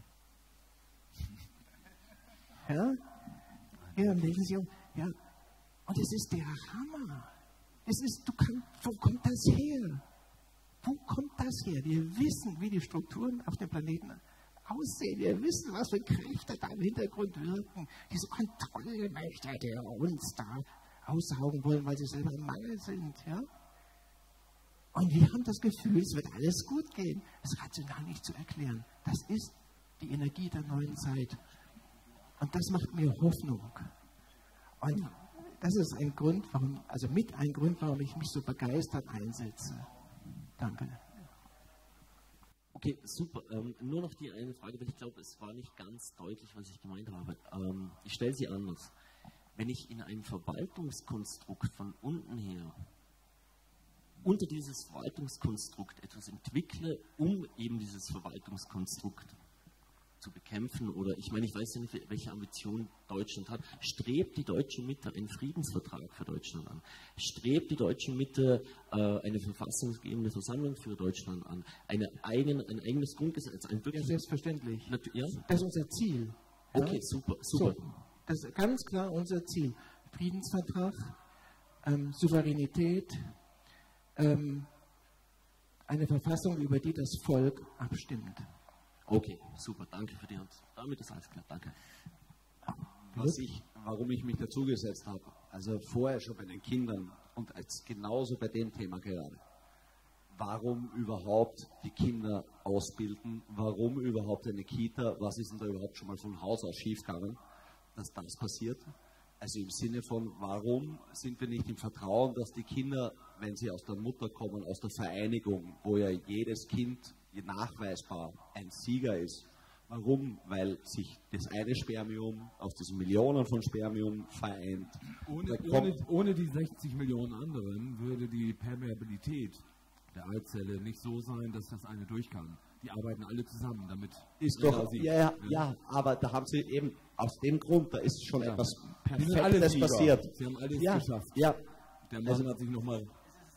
Ja? Ja, ja. Und es ist der Hammer. Wo kommt das her? Wo kommt das her? Wir wissen, wie die Strukturen auf dem Planeten aussehen. Wir wissen, was für Kräfte da im Hintergrund wirken. Diese Kontrollmächte, die uns da aussaugen wollen, weil sie selber im Mangel sind. Ja? Und wir haben das Gefühl, es wird alles gut gehen. Das ist rational nicht zu erklären. Das ist die Energie der neuen Zeit. Und das macht mir Hoffnung. Und das ist ein Grund, warum ich mich so begeistert einsetze. Danke. Okay, super. Nur noch die eine Frage, weil ich glaube, es war nicht ganz deutlich, was ich gemeint habe. Ich stelle sie anders. Wenn ich in ein Verwaltungskonstrukt von unten her unter dieses Verwaltungskonstrukt etwas entwickle, um eben dieses Verwaltungskonstrukt zu bekämpfen, oder ich meine, ich weiß ja nicht, welche Ambition Deutschland hat. Strebt die Deutsche Mitte einen Friedensvertrag für Deutschland an? Strebt die Deutsche Mitte eine verfassungsgebende Versammlung für Deutschland an? Ein eigenes Grundgesetz? Ja, selbstverständlich. Ja? Das ist unser Ziel. Ja? Okay, super. So, das ist ganz klar unser Ziel. Friedensvertrag, Souveränität, eine Verfassung, über die das Volk abstimmt. Okay, super, danke für die Antwort. Damit ist alles klar, danke. Warum ich mich dazugesetzt habe, also vorher schon bei den Kindern und als genauso bei dem Thema gerade. Warum überhaupt die Kinder ausbilden? Warum überhaupt eine Kita? Was ist denn da überhaupt schon mal von Haus aus schiefgegangen, dass das passiert? Also im Sinne von, warum sind wir nicht im Vertrauen, dass die Kinder, wenn sie aus der Mutter kommen, aus der Vereinigung, wo ja jedes Kind nachweisbar ein Sieger ist. Warum? Weil sich das eine Spermium aus diesen Millionen von Spermien vereint. Ohne die 60 Millionen anderen würde die Permeabilität der Eizelle nicht so sein, dass das eine durch kann. Die arbeiten alle zusammen, damit ist doch, ja, aber da haben sie eben aus dem Grund, da ist schon etwas Perfektes passiert. Sie haben alles geschafft. Ja. Der Mann hat sich nochmal...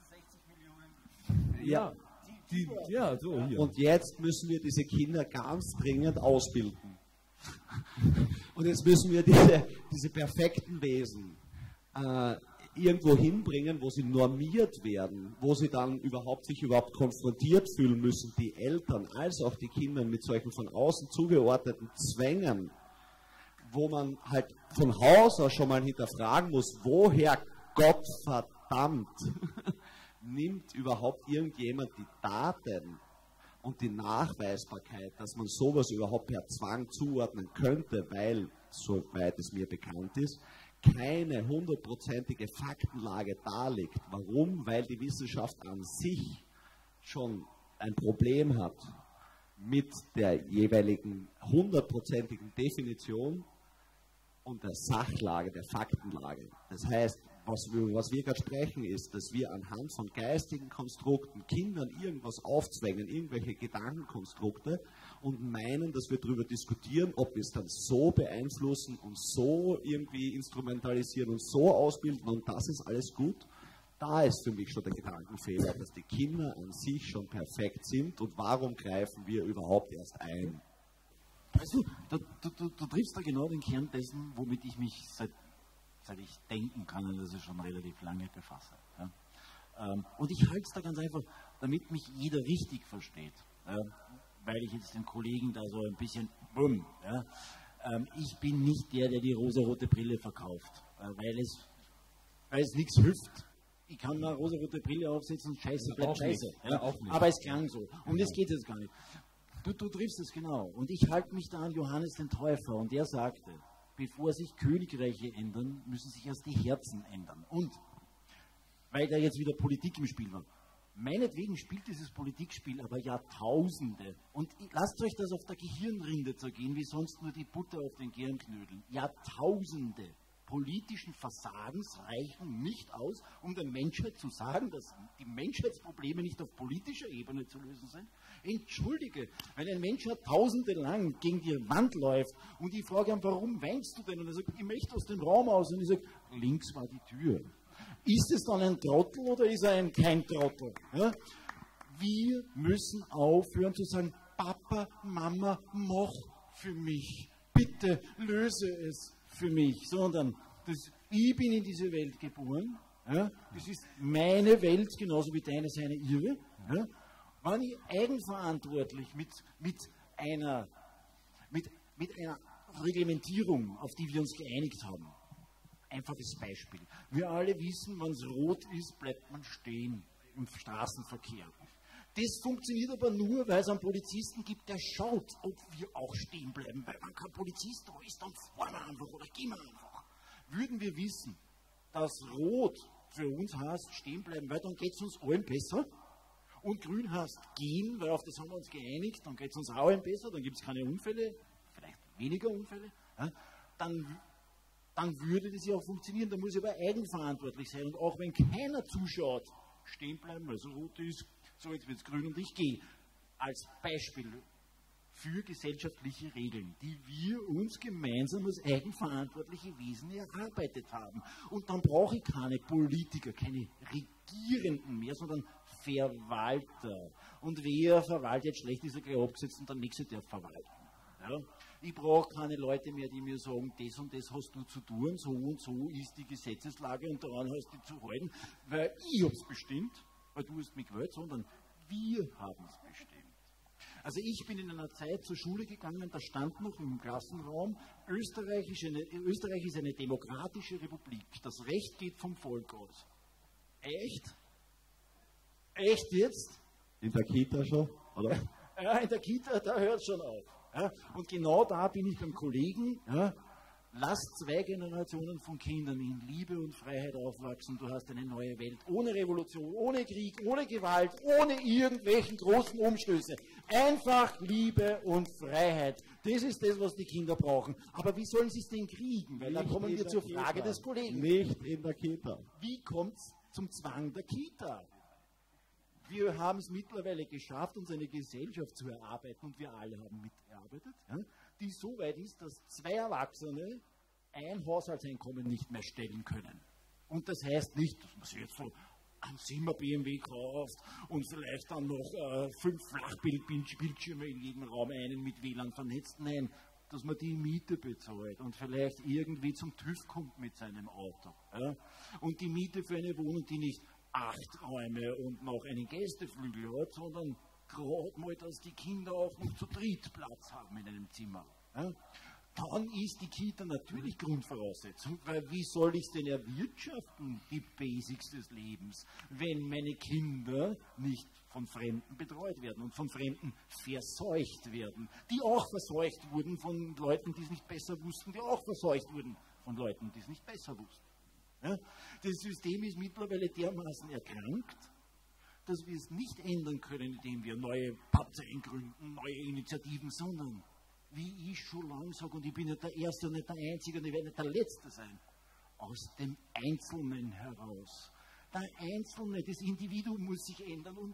Ja. So hier. Und jetzt müssen wir diese Kinder ganz dringend ausbilden. Und jetzt müssen wir diese perfekten Wesen irgendwo hinbringen, wo sie normiert werden, wo sie dann sich überhaupt konfrontiert fühlen müssen, die Eltern als auch die Kinder mit solchen von außen zugeordneten Zwängen, wo man halt von Haus aus schon mal hinterfragen muss, woher Gott verdammt nimmt überhaupt irgendjemand die Daten und die Nachweisbarkeit, dass man sowas überhaupt per Zwang zuordnen könnte, weil, soweit es mir bekannt ist, keine hundertprozentige Faktenlage darlegt. Warum? Weil die Wissenschaft an sich schon ein Problem hat mit der jeweiligen hundertprozentigen Definition und der Sachlage, der Faktenlage. Das heißt, was wir gerade sprechen, ist, dass wir anhand von geistigen Konstrukten Kindern irgendwas aufzwängen, irgendwelche Gedankenkonstrukte und meinen, dass wir darüber diskutieren, ob wir es dann so beeinflussen und so irgendwie instrumentalisieren und so ausbilden und das ist alles gut. Da ist für mich schon der Gedankenfehler, dass die Kinder an sich schon perfekt sind und warum greifen wir überhaupt erst ein? Weißt du, du triffst da genau den Kern dessen, womit ich mich seit ich denken kann, und das ist schon relativ lange befasse. Ja. Und ich halte es da ganz einfach, damit mich jeder richtig versteht, weil ich jetzt den Kollegen da so ein bisschen, ja, ich bin nicht der die rosarote Brille verkauft, weil es nichts hilft. Ich kann eine rosarote Brille aufsetzen und Scheiße bleibt Scheiße. Ja. Aber es klang so. Und jetzt geht es gar nicht. Du triffst es genau. Und ich halte mich da an Johannes den Täufer und der sagte, bevor sich Königreiche ändern, müssen sich erst die Herzen ändern. Und, weil da jetzt wieder Politik im Spiel war, meinetwegen spielt dieses Politikspiel aber Jahrtausende. Und lasst euch das auf der Gehirnrinde zergehen, wie sonst nur die Butter auf den Gernknödeln. Jahrtausende politischen Versagens reichen nicht aus, um der Menschheit zu sagen, dass die Menschheitsprobleme nicht auf politischer Ebene zu lösen sind. Entschuldige, wenn ein Mensch Jahrtausende lang gegen die Wand läuft und ich frage ihn, warum weinst du denn? Und er sagt, ich möchte aus dem Raum aus. Und ich sage, links war die Tür. Ist es dann ein Trottel oder ist er kein Trottel? Ja? Wir müssen aufhören zu sagen, Papa, Mama, mach für mich. Bitte löse es für mich. Sondern ich bin in diese Welt geboren. Ja? Das ist meine Welt, genauso wie deine, seine, ihre. Ja? Wenn ich eigenverantwortlich mit einer Reglementierung, auf die wir uns geeinigt haben, einfaches Beispiel. Wir alle wissen, wenn es rot ist, bleibt man stehen im Straßenverkehr. Das funktioniert aber nur, weil es einen Polizisten gibt, der schaut, ob wir auch stehen bleiben. Weil wenn kein Polizist da ist, dann fahren wir einfach oder gehen wir einfach. Würden wir wissen, dass rot für uns heißt, stehen bleiben, weil dann geht es uns allen besser. Und grün heißt gehen, weil auf das haben wir uns geeinigt, dann geht es uns allen besser, dann gibt es keine Unfälle, vielleicht weniger Unfälle, ja, dann würde das ja auch funktionieren, da muss ich aber eigenverantwortlich sein und auch wenn keiner zuschaut, stehen bleiben, weil es rot ist, so jetzt wird es grün und ich gehe. Als Beispiel für gesellschaftliche Regeln, die wir uns gemeinsam als eigenverantwortliche Wesen erarbeitet haben. Und dann brauche ich keine Politiker, keine Regierenden mehr, sondern Verwalter. Und wer verwaltet schlecht, ist er gleich abgesetzt und der nächste darf verwalten. Ja? Ich brauche keine Leute mehr, die mir sagen, das und das hast du zu tun, so und so ist die Gesetzeslage und daran hast du zu halten, weil ich habe es bestimmt, weil du hast mich gewählt, sondern wir haben es bestimmt. Also ich bin in einer Zeit zur Schule gegangen, da stand noch im Klassenraum, Österreich ist eine demokratische Republik, das Recht geht vom Volk aus. Echt? Echt jetzt? In der Kita schon, oder? Ja, in der Kita, da hört es schon auf. Ja, und genau da bin ich beim Kollegen, ja, lass 2 Generationen von Kindern in Liebe und Freiheit aufwachsen, du hast eine neue Welt, ohne Revolution, ohne Krieg, ohne Gewalt, ohne irgendwelchen großen Umstöße. Einfach Liebe und Freiheit. Das ist das, was die Kinder brauchen. Aber wie sollen sie es denn kriegen? Weil da kommen wir zur Frage des Kollegen. Nicht in der Kita. Wie kommt es zum Zwang der Kita? Wir haben es mittlerweile geschafft, uns eine Gesellschaft zu erarbeiten, und wir alle haben mitgearbeitet, ja, die so weit ist, dass 2 Erwachsene ein Haushaltseinkommen nicht mehr stellen können. Und das heißt nicht, dass man sich jetzt so einen Zimmer-BMW kauft und vielleicht dann noch 5 Flachbildbildschirme in jedem Raum, einen mit WLAN vernetzt. Nein, dass man die Miete bezahlt und vielleicht irgendwie zum TÜV kommt mit seinem Auto. Ja. Und die Miete für eine Wohnung, die nicht 8 Räume und noch einen Gästeflügel hat, sondern gerade mal, dass die Kinder auch noch zu dritt Platz haben in einem Zimmer. Ja? Dann ist die Kita natürlich Grundvoraussetzung, weil wie soll ich es denn erwirtschaften, die Basics des Lebens, wenn meine Kinder nicht von Fremden betreut werden und von Fremden verseucht werden, die auch verseucht wurden von Leuten, die es nicht besser wussten, die auch verseucht wurden von Leuten, die es nicht besser wussten. Ja? Das System ist mittlerweile dermaßen erkrankt, dass wir es nicht ändern können, indem wir neue Parteien gründen, neue Initiativen, sondern, wie ich schon lange sage, und ich bin nicht der Erste und nicht der Einzige und ich werde nicht der Letzte sein, aus dem Einzelnen heraus. Der Einzelne, das Individuum muss sich ändern und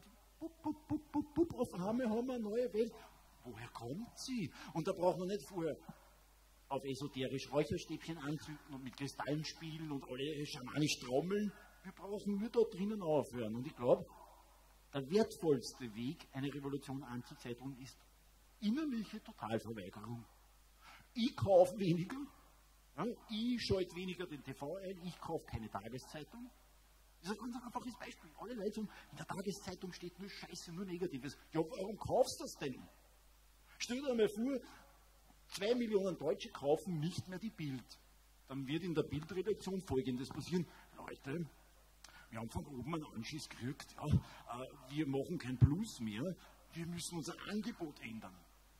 auf einmal haben wir eine neue Welt. Woher kommt sie? Und da braucht man nicht vorher auf esoterisch Räucherstäbchen anzünden und mit Kristallen spielen und alle schamanisch trommeln. Wir brauchen nur da drinnen aufhören. Und ich glaube, der wertvollste Weg, eine Revolution anzuzetteln, ist innerliche Totalverweigerung. Ich kaufe weniger, ja, ich schalte weniger den TV ein, ich kaufe keine Tageszeitung. Das ist ein ganz einfaches Beispiel. Alle Leute sagen, in der Tageszeitung steht nur Scheiße, nur Negatives. Ja, warum kaufst du das denn? Stell dir einmal vor, 2 Millionen Deutsche kaufen nicht mehr die Bild. Dann wird in der Bildredaktion Folgendes passieren. Leute, wir haben von oben einen Anschiss gekriegt, ja, wir machen kein Plus mehr, wir müssen unser Angebot ändern.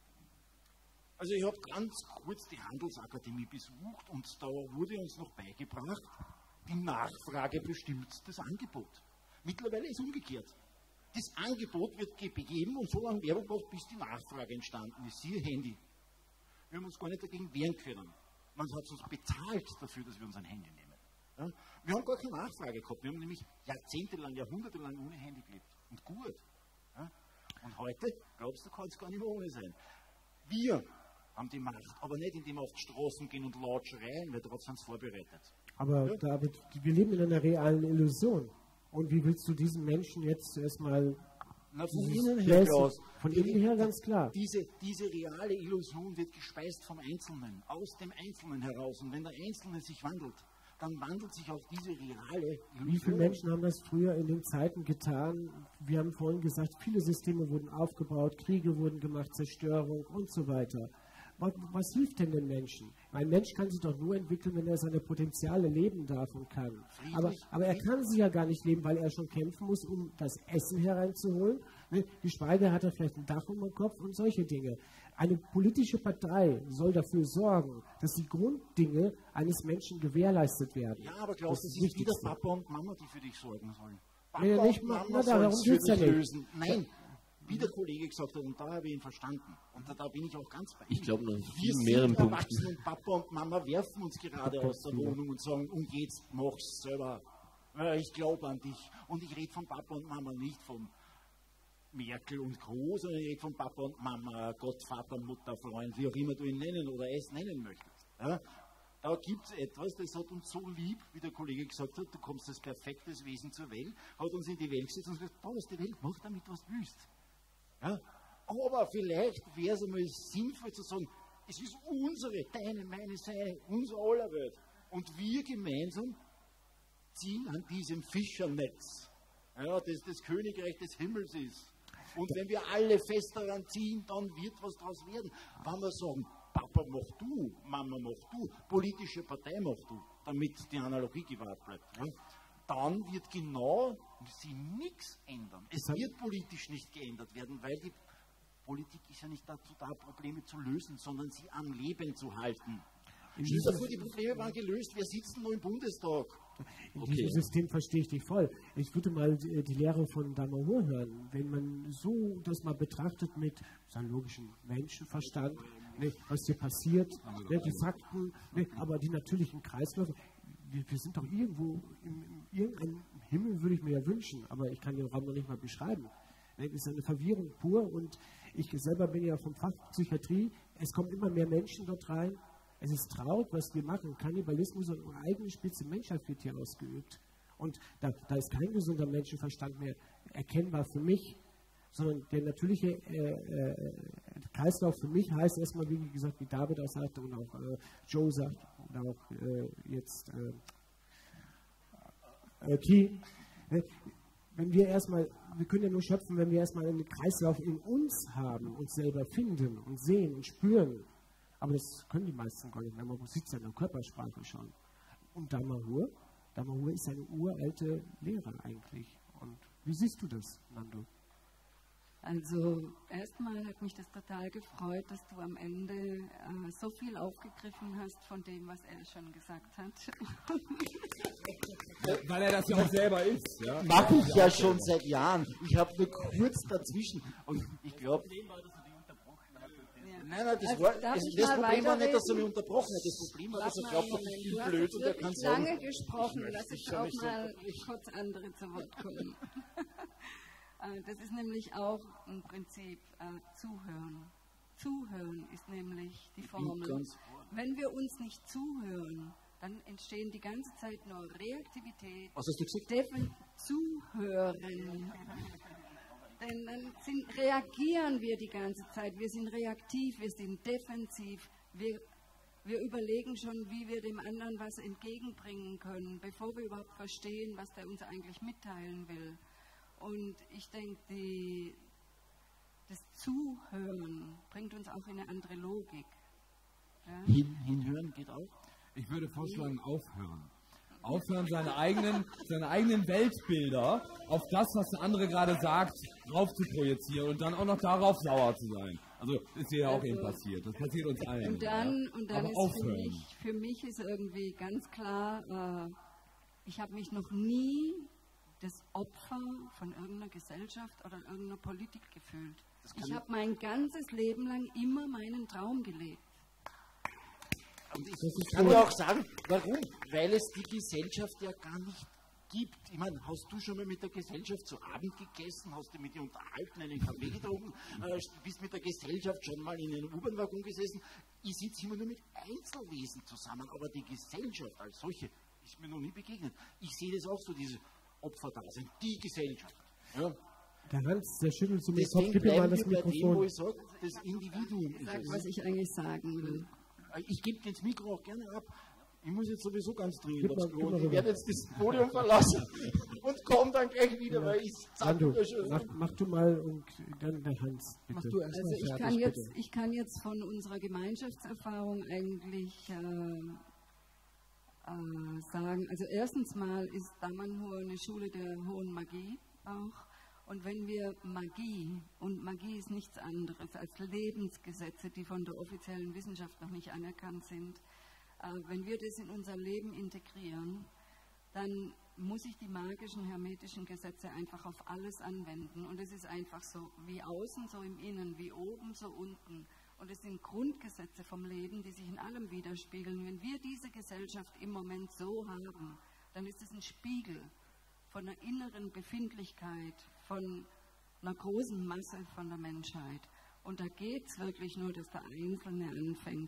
Also ich habe ganz kurz die Handelsakademie besucht und da wurde uns noch beigebracht, die Nachfrage bestimmt das Angebot. Mittlerweile ist es umgekehrt. Das Angebot wird gegeben und so lange Werbung macht, bis die Nachfrage entstanden ist. Siehe Handy. Wir haben uns gar nicht dagegen wehren können. Man hat uns bezahlt dafür, dass wir uns ein Handy nehmen. Ja? Wir haben gar keine Nachfrage gehabt. Wir haben nämlich jahrzehntelang, jahrhundertelang ohne Handy gelebt. Und gut. Ja? Und heute, glaubst du, kann es gar nicht mehr ohne sein. Wir haben die Macht, aber nicht indem wir auf die Straßen gehen und laut schreien, weil darauf sind sie vorbereitet. Aber ja? David, wir leben in einer realen Illusion. Und wie willst du diesen Menschen jetzt erstmal... Na, von innen her, Klaus. Von innen her ganz klar. Diese reale Illusion wird gespeist vom Einzelnen, aus dem Einzelnen heraus. Und wenn der Einzelne sich wandelt, dann wandelt sich auch diese reale Illusion. Wie viele Menschen haben das früher in den Zeiten getan? Wir haben vorhin gesagt, viele Systeme wurden aufgebaut, Kriege wurden gemacht, Zerstörung und so weiter. Was hilft denn den Menschen? Ein Mensch kann sich doch nur entwickeln, wenn er seine Potenziale leben darf und kann. Aber er kann sie ja gar nicht leben, weil er schon kämpfen muss, um das Essen hereinzuholen. Geschweige hat er vielleicht ein Dach über dem Kopf und solche Dinge. Eine politische Partei soll dafür sorgen, dass die Grunddinge eines Menschen gewährleistet werden. Ja, aber Klaus, das ist wieder Papa und Mama, die für dich sorgen sollen. Papa und Mama sollen es für dich lösen. Nein. Wie der Kollege gesagt hat, und da habe ich ihn verstanden. Und da bin ich auch ganz bei ihm. Ich glaube, noch viel mehreren Punkten. Und Papa und Mama werfen uns gerade aus der Wohnung und sagen, und jetzt mach's selber. Ich glaube an dich. Und ich rede von Papa und Mama nicht von Merkel und Co., sondern ich rede von Papa und Mama, Gott, Vater, Mutter, Freund, wie auch immer du ihn nennen oder es nennen möchtest. Ja? Da gibt es etwas, das hat uns so lieb, wie der Kollege gesagt hat, du kommst als perfektes Wesen zur Welt, hat uns in die Welt gesetzt und gesagt, da ist die Welt, mach damit, was du willst. Ja? Aber vielleicht wäre es einmal sinnvoll zu sagen, es ist unsere, deine, meine, seine, unser aller Welt. Und wir gemeinsam ziehen an diesem Fischernetz, ja, das das Königreich des Himmels ist. Und wenn wir alle fest daran ziehen, dann wird was daraus werden. Wenn wir sagen, Papa mach du, Mama mach du, politische Partei mach du, damit die Analogie gewahrt bleibt. Ja? Dann wird genau sie nichts ändern. Es wird politisch nicht geändert werden, weil die Politik ist ja nicht dazu da, Probleme zu lösen, sondern sie am Leben zu halten. Stell dir vor, die Probleme waren gelöst, wer sitzt denn noch im Bundestag? In diesem System verstehe ich dich voll. Ich würde mal die Lehre von Damour hören. Wenn man so das mal betrachtet mit seinem logischen Menschenverstand, was hier passiert, die Fakten, aber die natürlichen Kreisläufe, wir sind doch irgendwo, irgendeinem Himmel würde ich mir ja wünschen, aber ich kann den Raum noch nicht mal beschreiben. Es ist eine Verwirrung pur und ich selber bin ja vom Fach Psychiatrie, es kommen immer mehr Menschen dort rein. Es ist traurig, was wir machen. Kannibalismus und eine eigene Spitze Menschheit wird hier ausgeübt. Und da ist kein gesunder Menschenverstand mehr erkennbar für mich, sondern der natürliche Kreislauf für mich heißt erstmal, wie gesagt, wie David auch sagte und auch Joe sagt und auch jetzt Key. Wenn wir erstmal, wir können ja nur schöpfen, wenn wir erstmal einen Kreislauf in uns haben, uns selber finden und sehen und spüren. Aber das können die meisten gar nicht mehr. Man sieht es ja in der Körpersprache schon. Und Damour ist eine uralte Lehre eigentlich. Und wie siehst du das, Nando? Also erstmal hat mich das total gefreut, dass du am Ende so viel aufgegriffen hast von dem, was er schon gesagt hat. Weil er das ja auch selber ist. Ja? Mache ich ja schon seit Jahren. Ich habe nur kurz dazwischen. Und ich glaube... Nein, das Problem war nicht, dass er mich unterbrochen hat. Das Problem war, dass er glaubt, ich bin blöd und er kann sagen... Du hast lange gesprochen, lass ich auch mal kurz andere zu Wort kommen. Das ist nämlich auch im Prinzip Zuhören. Zuhören ist nämlich die Formel. Wenn wir uns nicht zuhören, dann entstehen die ganze Zeit nur Reaktivität. Was hast du gesagt? Zuhören. Denn dann reagieren wir die ganze Zeit. Wir sind reaktiv, wir sind defensiv. Wir überlegen schon, wie wir dem anderen was entgegenbringen können, bevor wir überhaupt verstehen, was der uns eigentlich mitteilen will. Und ich denke, das Zuhören bringt uns auch in eine andere Logik. Ja? Hinhören geht auch? Ich würde vorschlagen, aufhören. Aufhören, seine eigenen Weltbilder auf das, was der andere gerade sagt, drauf zu projizieren und dann auch noch darauf sauer zu sein. Also ist ja auch eben passiert. Das passiert uns allen. Und dann Aber ist aufhören. für mich ist irgendwie ganz klar, ich habe mich noch nie das Opfer von irgendeiner Gesellschaft oder irgendeiner Politik gefühlt. Ich habe mein ganzes Leben lang immer meinen Traum gelebt. Und ich kann dir auch sagen, warum? Weil es die Gesellschaft ja gar nicht gibt. Ich meine, hast du schon mal mit der Gesellschaft zu Abend gegessen? Hast du mit ihr unterhalten, einen Kaffee getrunken? Bist mit der Gesellschaft schon mal in einem U-Bahn-Waggon gesessen? Ich sitze immer nur mit Einzelwesen zusammen, aber die Gesellschaft als solche ist mir noch nie begegnet. Ich sehe das auch so, diese Opferdasein, die Gesellschaft. Ja. Der Hans, der schüttelt so mit dem Deswegen Kopf, gib mir mal bleiben das wir bei dem, wo Mikrofon. ich sage, das Individuum ist Sag, es. was ich eigentlich sagen will. Ich gebe das Mikro auch gerne ab. Ich muss jetzt sowieso ganz dringend Gib mal- aufs Klo. gib mal Ich rüber. werde jetzt das Podium verlassen und komme dann gleich wieder, weil ich Sandu, schon. mach du mal und dann der Hans, bitte. Mach du erst Also mal ich fertig, ich kann jetzt von unserer Gemeinschaftserfahrung eigentlich sagen, also erstens mal ist Damanhur eine Schule der hohen Magie auch. Und wenn wir Magie, und Magie ist nichts anderes als Lebensgesetze, die von der offiziellen Wissenschaft noch nicht anerkannt sind, wenn wir das in unser Leben integrieren, dann muss ich die magischen, hermetischen Gesetze einfach auf alles anwenden. Und es ist einfach so, wie außen, so im Innen, wie oben, so unten. Und es sind Grundgesetze vom Leben, die sich in allem widerspiegeln. Wenn wir diese Gesellschaft im Moment so haben, dann ist es ein Spiegel von einer inneren Befindlichkeit, von einer großen Masse von der Menschheit. Und da geht es wirklich nur, dass der Einzelne anfängt,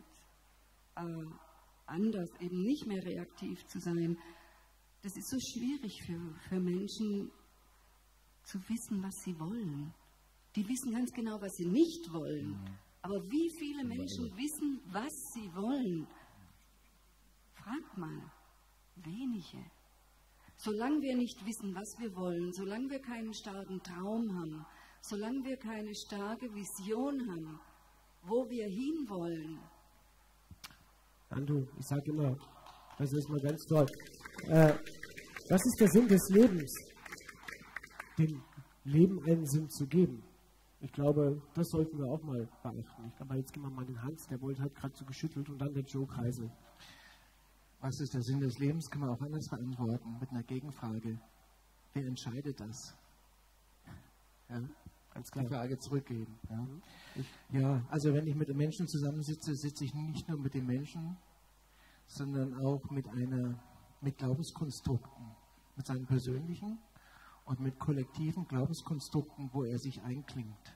anders, eben nicht mehr reaktiv zu sein. Das ist so schwierig für Menschen zu wissen, was sie wollen. Die wissen ganz genau, was sie nicht wollen. Aber wie viele Menschen wissen, was sie wollen? Fragt mal, wenige. Solange wir nicht wissen, was wir wollen, solange wir keinen starken Traum haben, solange wir keine starke Vision haben, wo wir hinwollen. Sandu, ich sage immer, das ist mal ganz toll. Was ist der Sinn des Lebens? Dem Leben einen Sinn zu geben. Ich glaube, das sollten wir auch mal beachten. Aber jetzt gehen wir mal den Hans, der hat gerade so geschüttelt und dann der Joe Kreisel. Was ist der Sinn des Lebens, kann man auch anders beantworten, mit einer Gegenfrage. Wer entscheidet das? Ja, ganz klar. Die Frage zurückgeben. Ja, also wenn ich mit den Menschen zusammensitze, sitze ich nicht nur mit den Menschen, sondern auch mit Glaubenskonstrukten, mit seinen persönlichen und mit kollektiven Glaubenskonstrukten, wo er sich einklingt.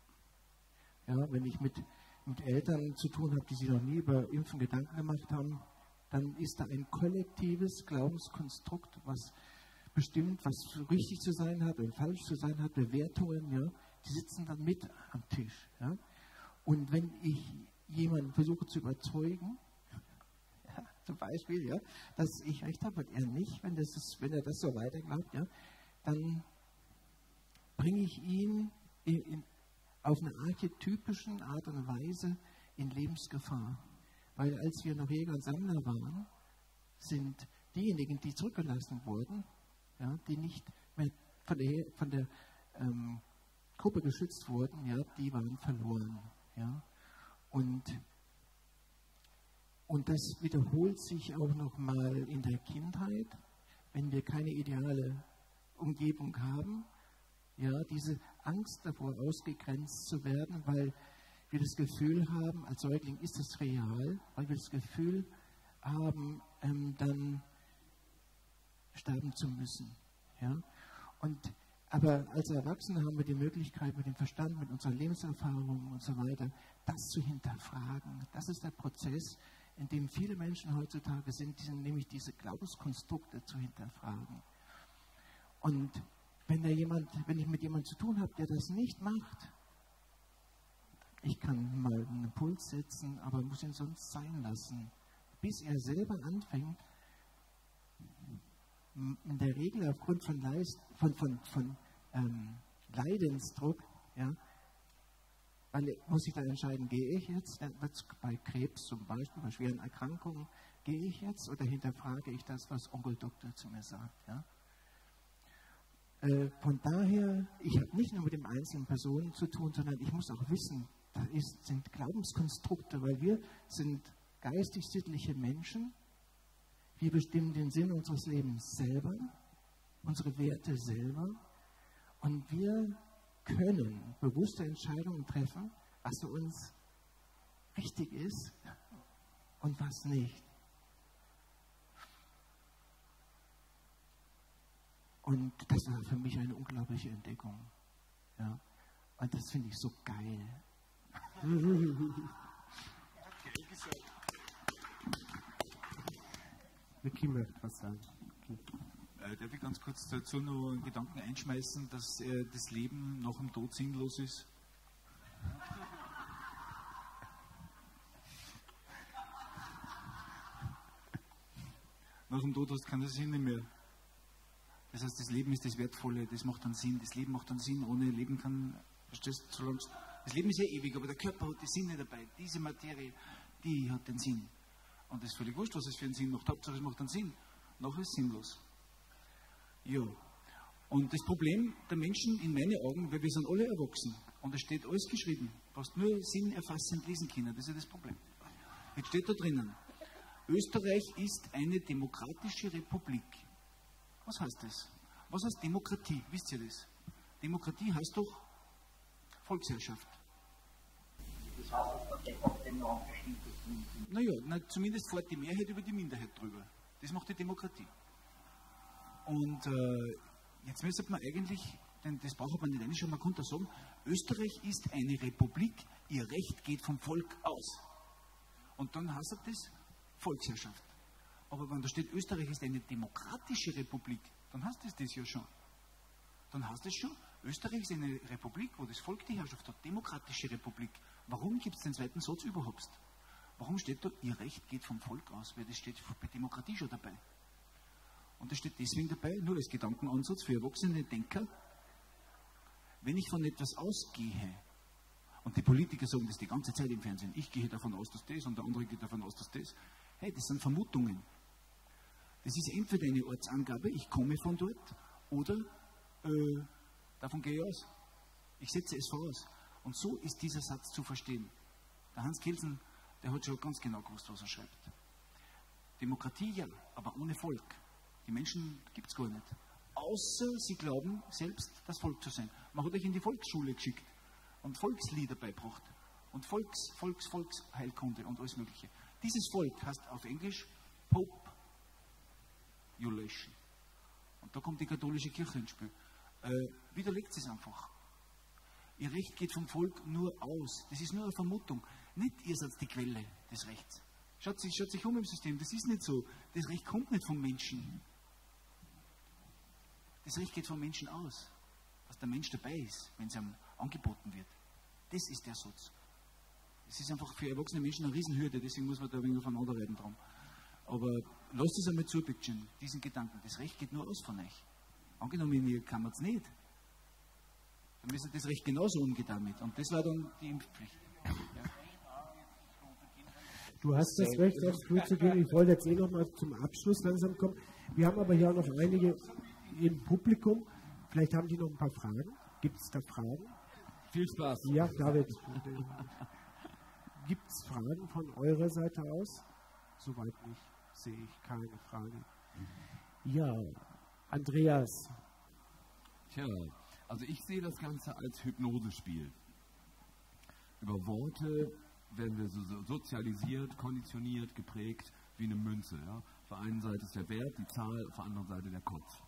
Ja, wenn ich mit Eltern zu tun habe, die sich noch nie über Impfen Gedanken gemacht haben, dann ist da ein kollektives Glaubenskonstrukt, was bestimmt, was richtig zu sein hat und falsch zu sein hat, Bewertungen, ja, die sitzen dann mit am Tisch. Ja. Und wenn ich jemanden versuche zu überzeugen, ja, zum Beispiel, ja, dass ich recht habe und er nicht, wenn er das so weiter glaubt, ja, dann bringe ich ihn auf eine archetypischen Art und Weise in Lebensgefahr. Weil als wir noch Jäger und Sammler waren, sind diejenigen, die zurückgelassen wurden, ja, die nicht mehr von der Gruppe geschützt wurden, ja, die waren verloren. Ja. Und das wiederholt sich auch nochmal in der Kindheit, wenn wir keine ideale Umgebung haben. Ja, diese Angst davor, ausgegrenzt zu werden, weil wir das Gefühl haben, als Säugling ist es real, weil wir das Gefühl haben, dann sterben zu müssen. Ja? Aber als Erwachsene haben wir die Möglichkeit, mit dem Verstand, mit unserer Lebenserfahrung und so weiter, das zu hinterfragen. Das ist der Prozess, in dem viele Menschen heutzutage sind nämlich diese Glaubenskonstrukte zu hinterfragen. Und wenn ich mit jemandem zu tun habe, der das nicht macht, ich kann mal einen Puls setzen, aber muss ihn sonst sein lassen, bis er selber anfängt, in der Regel aufgrund von Leidensdruck, ja, weil muss ich dann entscheiden, gehe ich jetzt, bei Krebs zum Beispiel, bei schweren Erkrankungen, gehe ich jetzt oder hinterfrage ich das, was Onkel Doktor zu mir sagt. Ja? Von daher, ich habe nicht nur mit den einzelnen Personen zu tun, sondern ich muss auch wissen, da sind Glaubenskonstrukte, weil wir sind geistig-sittliche Menschen. Wir bestimmen den Sinn unseres Lebens selber, unsere Werte selber. Und wir können bewusste Entscheidungen treffen, was für uns richtig ist und was nicht. Und das war für mich eine unglaubliche Entdeckung. Ja. Und das finde ich so geil. Vicky möchte was sagen. Darf ich ganz kurz dazu noch einen Gedanken einschmeißen, dass das Leben nach dem Tod sinnlos ist? Nach dem Tod hast du keine Sinne mehr. Das heißt, das Leben ist das Wertvolle, das macht dann Sinn. Das Leben macht dann Sinn, ohne Leben kann, verstehst du, das Leben ist ja ewig, aber der Körper hat die Sinne dabei. Diese Materie, die hat den Sinn. Und es ist völlig wurscht, was es für einen Sinn macht. Hauptsache, es macht einen Sinn. Nachher ist es sinnlos. Ja. Und das Problem der Menschen in meinen Augen, weil wir sind alle erwachsen und es steht alles geschrieben, fast nur sinnerfassend lesen können, das ist ja das Problem. Jetzt steht da drinnen, Österreich ist eine demokratische Republik. Was heißt das? Was heißt Demokratie? Wisst ihr das? Demokratie heißt doch Volksherrschaft. Das heißt, dass naja, zumindest fährt die Mehrheit über die Minderheit drüber. Das macht die Demokratie. Und jetzt müsste man eigentlich, denn das braucht man nicht reinschauen, man könnte sagen, Österreich ist eine Republik, ihr Recht geht vom Volk aus. Und dann heißt das Volksherrschaft. Aber wenn da steht, Österreich ist eine demokratische Republik, dann heißt das ja schon. Dann heißt es schon, Österreich ist eine Republik, wo das Volk die Herrschaft hat, demokratische Republik. Warum gibt es den zweiten Satz überhaupt? Warum steht da, ihr Recht geht vom Volk aus? Weil das steht bei Demokratie schon dabei. Und das steht deswegen dabei, nur als Gedankenansatz für erwachsene Denker, wenn ich von etwas ausgehe, und die Politiker sagen das die ganze Zeit im Fernsehen, ich gehe davon aus, dass das, und der andere geht davon aus, dass das. Hey, das sind Vermutungen. Das ist entweder eine Ortsangabe, ich komme von dort, oder davon gehe ich aus. Ich setze es voraus. Und so ist dieser Satz zu verstehen. Der Hans Kelsen, der hat schon ganz genau gewusst, was er schreibt. Demokratie ja, aber ohne Volk. Die Menschen gibt es gar nicht. Außer sie glauben, selbst das Volk zu sein. Man hat euch in die Volksschule geschickt und Volkslieder beigebracht. Und Volksheilkunde und alles Mögliche. Dieses Volk heißt auf Englisch Population. Und da kommt die katholische Kirche ins Spiel. Widerlegt es einfach. Ihr Recht geht vom Volk nur aus. Das ist nur eine Vermutung. Nicht ihr seid die Quelle des Rechts. Schaut sich um im System. Das ist nicht so. Das Recht kommt nicht vom Menschen. Das Recht geht vom Menschen aus. Dass der Mensch dabei ist, wenn es ihm angeboten wird. Das ist der Satz. Es ist einfach für erwachsene Menschen eine Riesenhürde, deswegen muss man da ein wenig aufeinander reden dran. Aber lasst es einmal zu, bitte, diesen Gedanken. Das Recht geht nur aus von euch. Angenommen, ihr kann es nicht. Dann müsst ihr das Recht genauso umgehen damit. Und das war dann die Impfpflicht. Ja. Du hast das Recht, aufs Blut zu gehen. Ich wollte jetzt nochmal zum Abschluss langsam kommen. Wir haben aber hier auch noch einige im Publikum. Vielleicht haben die noch ein paar Fragen. Gibt es da Fragen? Viel Spaß. Ja, David. Gibt es Fragen von eurer Seite aus? Soweit nicht, sehe ich keine Frage. Ja, Andreas. Tja, also ich sehe das Ganze als Hypnosespiel. Über Worte werden wir so sozialisiert, konditioniert, geprägt wie eine Münze. Ja? Auf der einen Seite ist der Wert, die Zahl, auf der anderen Seite der Kopf.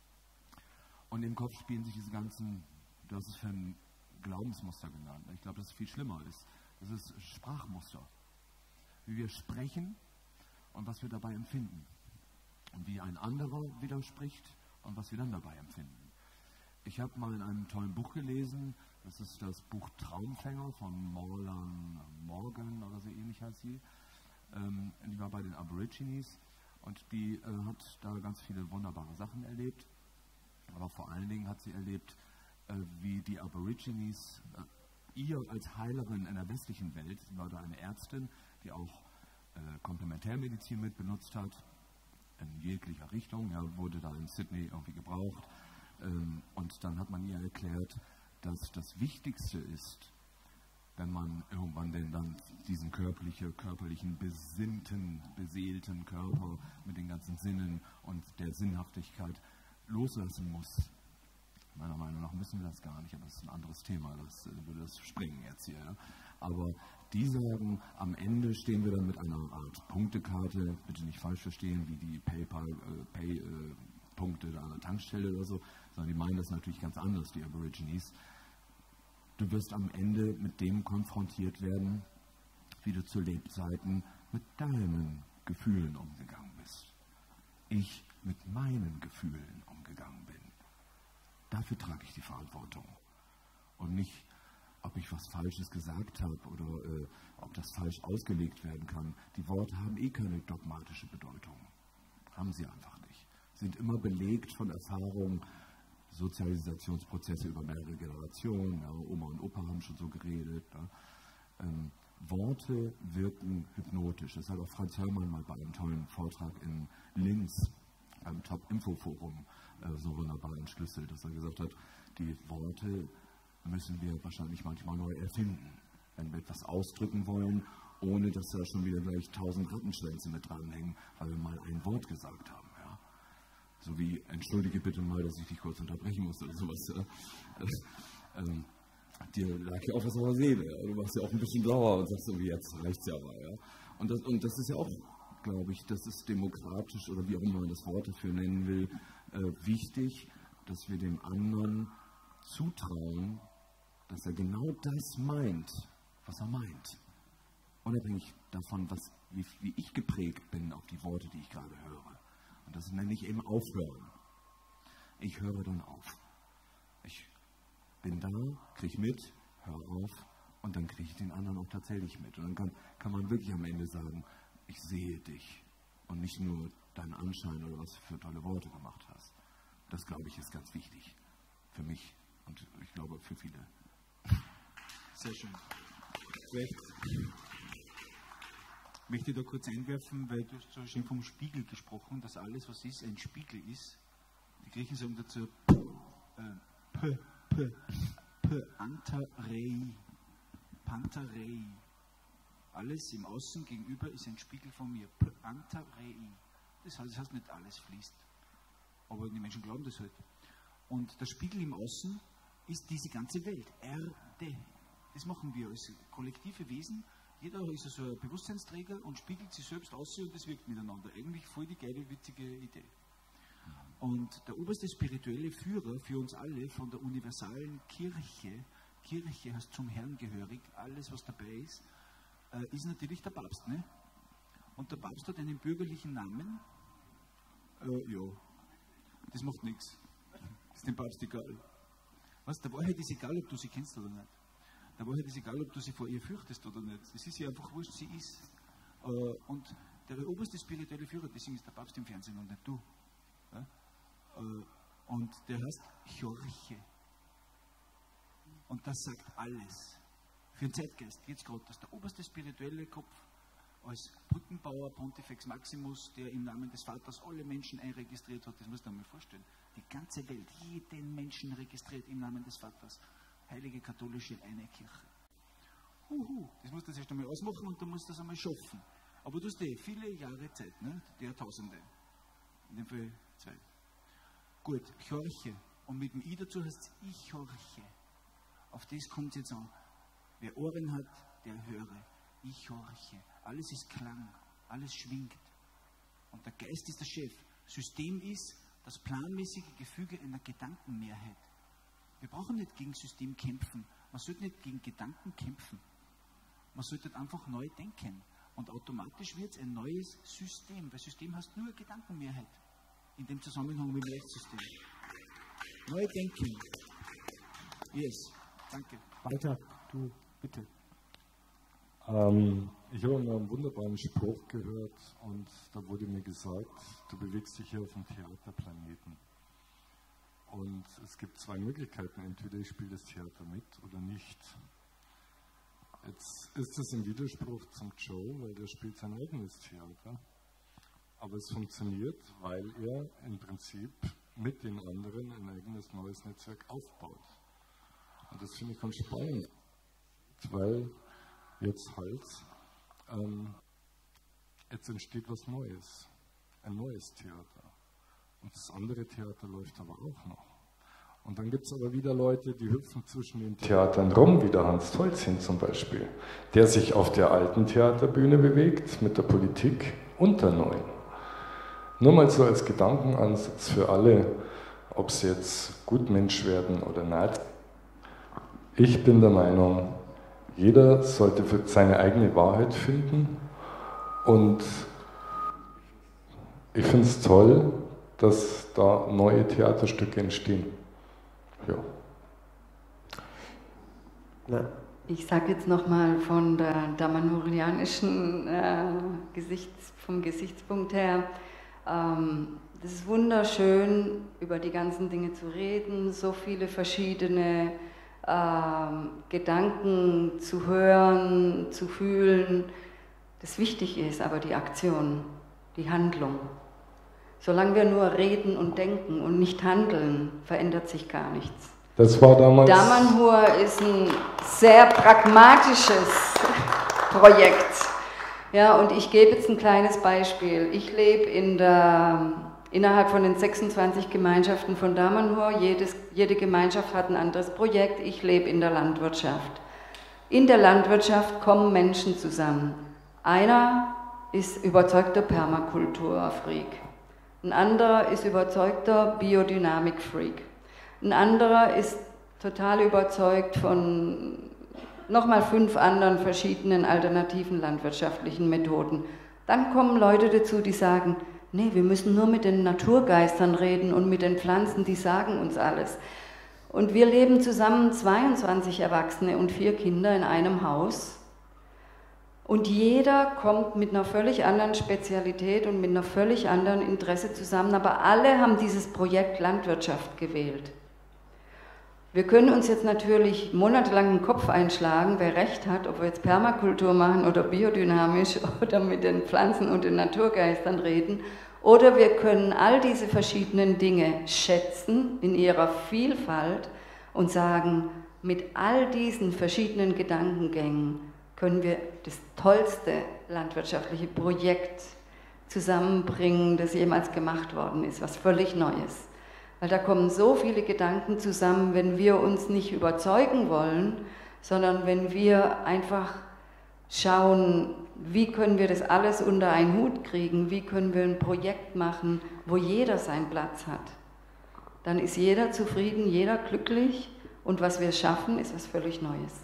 Und im Kopf spielen sich diese ganzen, du hast es für ein Glaubensmuster genannt. Ich glaube, dass es viel schlimmer ist. Das ist Sprachmuster. Wie wir sprechen und was wir dabei empfinden. Und wie ein anderer widerspricht und was wir dann dabei empfinden. Ich habe mal in einem tollen Buch gelesen, das ist das Buch Traumfänger von Morlan Morgan oder so ähnlich heißt sie. Die war bei den Aborigines und die hat da ganz viele wunderbare Sachen erlebt. Aber vor allen Dingen hat sie erlebt, wie die Aborigines ihr als Heilerin in der westlichen Welt, sie war da eine Ärztin, die auch Komplementärmedizin mit benutzt hat, in jeglicher Richtung, ja, wurde da in Sydney irgendwie gebraucht. Und dann hat man ihr erklärt, dass das Wichtigste ist, wenn man irgendwann denn dann diesen körperlichen, besinnten, beseelten Körper mit den ganzen Sinnen und der Sinnhaftigkeit loslassen muss. Meiner Meinung nach müssen wir das gar nicht, aber das ist ein anderes Thema, das würde das sprengen jetzt hier. Ja. Aber die sagen, am Ende stehen wir dann mit einer Art Punktekarte, bitte nicht falsch verstehen, wie die Pay-Punkte an der Tankstelle oder so, sondern die meinen das natürlich ganz anders, die Aborigines. Du wirst am Ende mit dem konfrontiert werden, wie du zu Lebzeiten mit deinen Gefühlen umgegangen bist. Ich mit meinen Gefühlen umgegangen bin. Dafür trage ich die Verantwortung. Und nicht, ob ich was Falsches gesagt habe oder ob das falsch ausgelegt werden kann. Die Worte haben eh keine dogmatische Bedeutung. Haben sie einfach nicht. Sind immer belegt von Erfahrungen, Sozialisationsprozesse über mehrere Generationen. Ja, Oma und Opa haben schon so geredet. Ja. Worte wirken hypnotisch. Das hat auch Franz Hörmann mal bei einem tollen Vortrag in Linz beim Top-Info-Forum so wunderbar entschlüsselt, dass er gesagt hat, die Worte müssen wir wahrscheinlich manchmal neu erfinden, wenn wir etwas ausdrücken wollen, ohne dass da schon wieder gleich 1000 Rattenschwänze mit dranhängen, weil wir mal ein Wort gesagt haben. Ja. So wie, entschuldige bitte mal, dass ich dich kurz unterbrechen musste oder sowas. Ja. Dir lag ja auch was auf der Seele. Ja. Du warst ja auch ein bisschen sauer und sagst so, jetzt reicht's ja mal. Ja. Und das ist ja auch, glaube ich, das ist demokratisch oder wie auch immer man das Wort dafür nennen will, wichtig, dass wir dem anderen zutrauen, dass er genau das meint, was er meint. Unabhängig davon, wie ich geprägt bin auf die Worte, die ich gerade höre. Und das nenne ich eben Aufhören. Ich höre dann auf. Ich bin da, kriege mit, höre auf und dann kriege ich den anderen auch tatsächlich mit. Und dann kann man wirklich am Ende sagen, ich sehe dich und nicht nur deinen Anschein oder was du für tolle Worte gemacht hast. Das, glaube ich, ist ganz wichtig für mich und ich glaube für viele. Sehr schön. Ich möchte da kurz einwerfen, weil du hast so schön vom Spiegel gesprochen, dass alles, was ist, ein Spiegel ist. Die Griechen sagen dazu Pantarei. Alles im Außen gegenüber ist ein Spiegel von mir. Pantarei. Das heißt nicht alles fließt. Aber die Menschen glauben das halt. Und der Spiegel im Außen ist diese ganze Welt. Erde. Das machen wir als kollektive Wesen. Jeder ist so ein Bewusstseinsträger und spiegelt sich selbst aus und das wirkt miteinander. Eigentlich voll die geile, witzige Idee. Und der oberste spirituelle Führer für uns alle von der universalen Kirche, Kirche heißt zum Herrn gehörig, alles was dabei ist natürlich der Papst. Ne? Und der Papst hat einen bürgerlichen Namen. Ja, das macht nichts. Das ist dem Papst egal. Was, der Wahrheit ist egal, ob du sie kennst oder nicht. Der Wahrheit ist egal, ob du sie vor ihr fürchtest oder nicht. Es ist ihr einfach wurscht, sie ist. Und der oberste spirituelle Führer, deswegen ist der Papst im Fernsehen und nicht du. Ja? Und der heißt Chorche. Und das sagt alles. Für den Zeitgeist geht es gerade, dass der oberste spirituelle Kopf als Brückenbauer Pontifex Maximus, der im Namen des Vaters alle Menschen einregistriert hat, das musst du dir mal vorstellen. Die ganze Welt, jeden Menschen registriert im Namen des Vaters. heilige katholische eine Kirche. Das musst du jetzt erst einmal ausmachen und du musst das einmal schaffen. Aber du hast viele Jahre Zeit, ne? Die Jahrtausende. In dem Fall 2. Gut, ich horche. Und mit dem I dazu heißt es, ich horche. Auf das kommt es jetzt an. Wer Ohren hat, der höre. Ich horche. Alles ist Klang. Alles schwingt. Und der Geist ist der Chef. System ist das planmäßige Gefüge einer Gedankenmehrheit. Wir brauchen nicht gegen System kämpfen. Man sollte nicht gegen Gedanken kämpfen. Man sollte einfach neu denken. Und automatisch wird es ein neues System. Weil System heißt nur Gedankenmehrheit. In dem Zusammenhang mit dem Rechtssystem. Neu denken. Yes. Danke. Walter, du, bitte. Ich habe mal einen wunderbaren Spruch gehört und da wurde mir gesagt, du bewegst dich hier auf dem Theaterplaneten. Und es gibt 2 Möglichkeiten, entweder ich spiele das Theater mit oder nicht. Jetzt ist das ein Widerspruch zum Joe, weil der spielt sein eigenes Theater. Aber es funktioniert, weil er im Prinzip mit den anderen ein eigenes neues Netzwerk aufbaut. Und das finde ich ganz spannend, weil jetzt jetzt entsteht was Neues, ein neues Theater. Und das andere Theater läuft aber auch noch. Und dann gibt es aber wieder Leute, die hüpfen zwischen den Theatern rum, wie der Hans Tolzin zum Beispiel, der sich auf der alten Theaterbühne bewegt, mit der Politik und der neuen. Nur mal so als Gedankenansatz für alle, ob sie jetzt Gutmensch werden oder nicht. Ich bin der Meinung, jeder sollte für seine eigene Wahrheit finden und ich finde es toll, dass da neue Theaterstücke entstehen. Ja. Ich sage jetzt nochmal von der damanhurianischen vom Gesichtspunkt her, das ist wunderschön, über die ganzen Dinge zu reden, so viele verschiedene Gedanken zu hören, zu fühlen. Das wichtig ist aber die Aktion, die Handlung. Solange wir nur reden und denken und nicht handeln, verändert sich gar nichts. Das war damals. Damanhur ist ein sehr pragmatisches Projekt. Ja, und ich gebe jetzt ein kleines Beispiel. Ich lebe innerhalb von den 26 Gemeinschaften von Damanhur. Jede Gemeinschaft hat ein anderes Projekt. Ich lebe in der Landwirtschaft. In der Landwirtschaft kommen Menschen zusammen. Einer ist überzeugter Permakultur-Freak. Ein anderer ist überzeugter Biodynamik-Freak. Ein anderer ist total überzeugt von nochmal 5 anderen verschiedenen alternativen landwirtschaftlichen Methoden. Dann kommen Leute dazu, die sagen, nee, wir müssen nur mit den Naturgeistern reden und mit den Pflanzen, die sagen uns alles. Und wir leben zusammen 22 Erwachsene und 4 Kinder in einem Haus. Und jeder kommt mit einer völlig anderen Spezialität und mit einer völlig anderen Interesse zusammen, aber alle haben dieses Projekt Landwirtschaft gewählt. Wir können uns jetzt natürlich monatelang den Kopf einschlagen, wer recht hat, ob wir jetzt Permakultur machen oder biodynamisch oder mit den Pflanzen und den Naturgeistern reden. Oder wir können all diese verschiedenen Dinge schätzen in ihrer Vielfalt und sagen, mit all diesen verschiedenen Gedankengängen können wir das tollste landwirtschaftliche Projekt zusammenbringen, das jemals gemacht worden ist, was völlig Neues. Weil da kommen so viele Gedanken zusammen, wenn wir uns nicht überzeugen wollen, sondern wenn wir einfach schauen, wie können wir das alles unter einen Hut kriegen, wie können wir ein Projekt machen, wo jeder seinen Platz hat. Dann ist jeder zufrieden, jeder glücklich und was wir schaffen, ist was völlig Neues.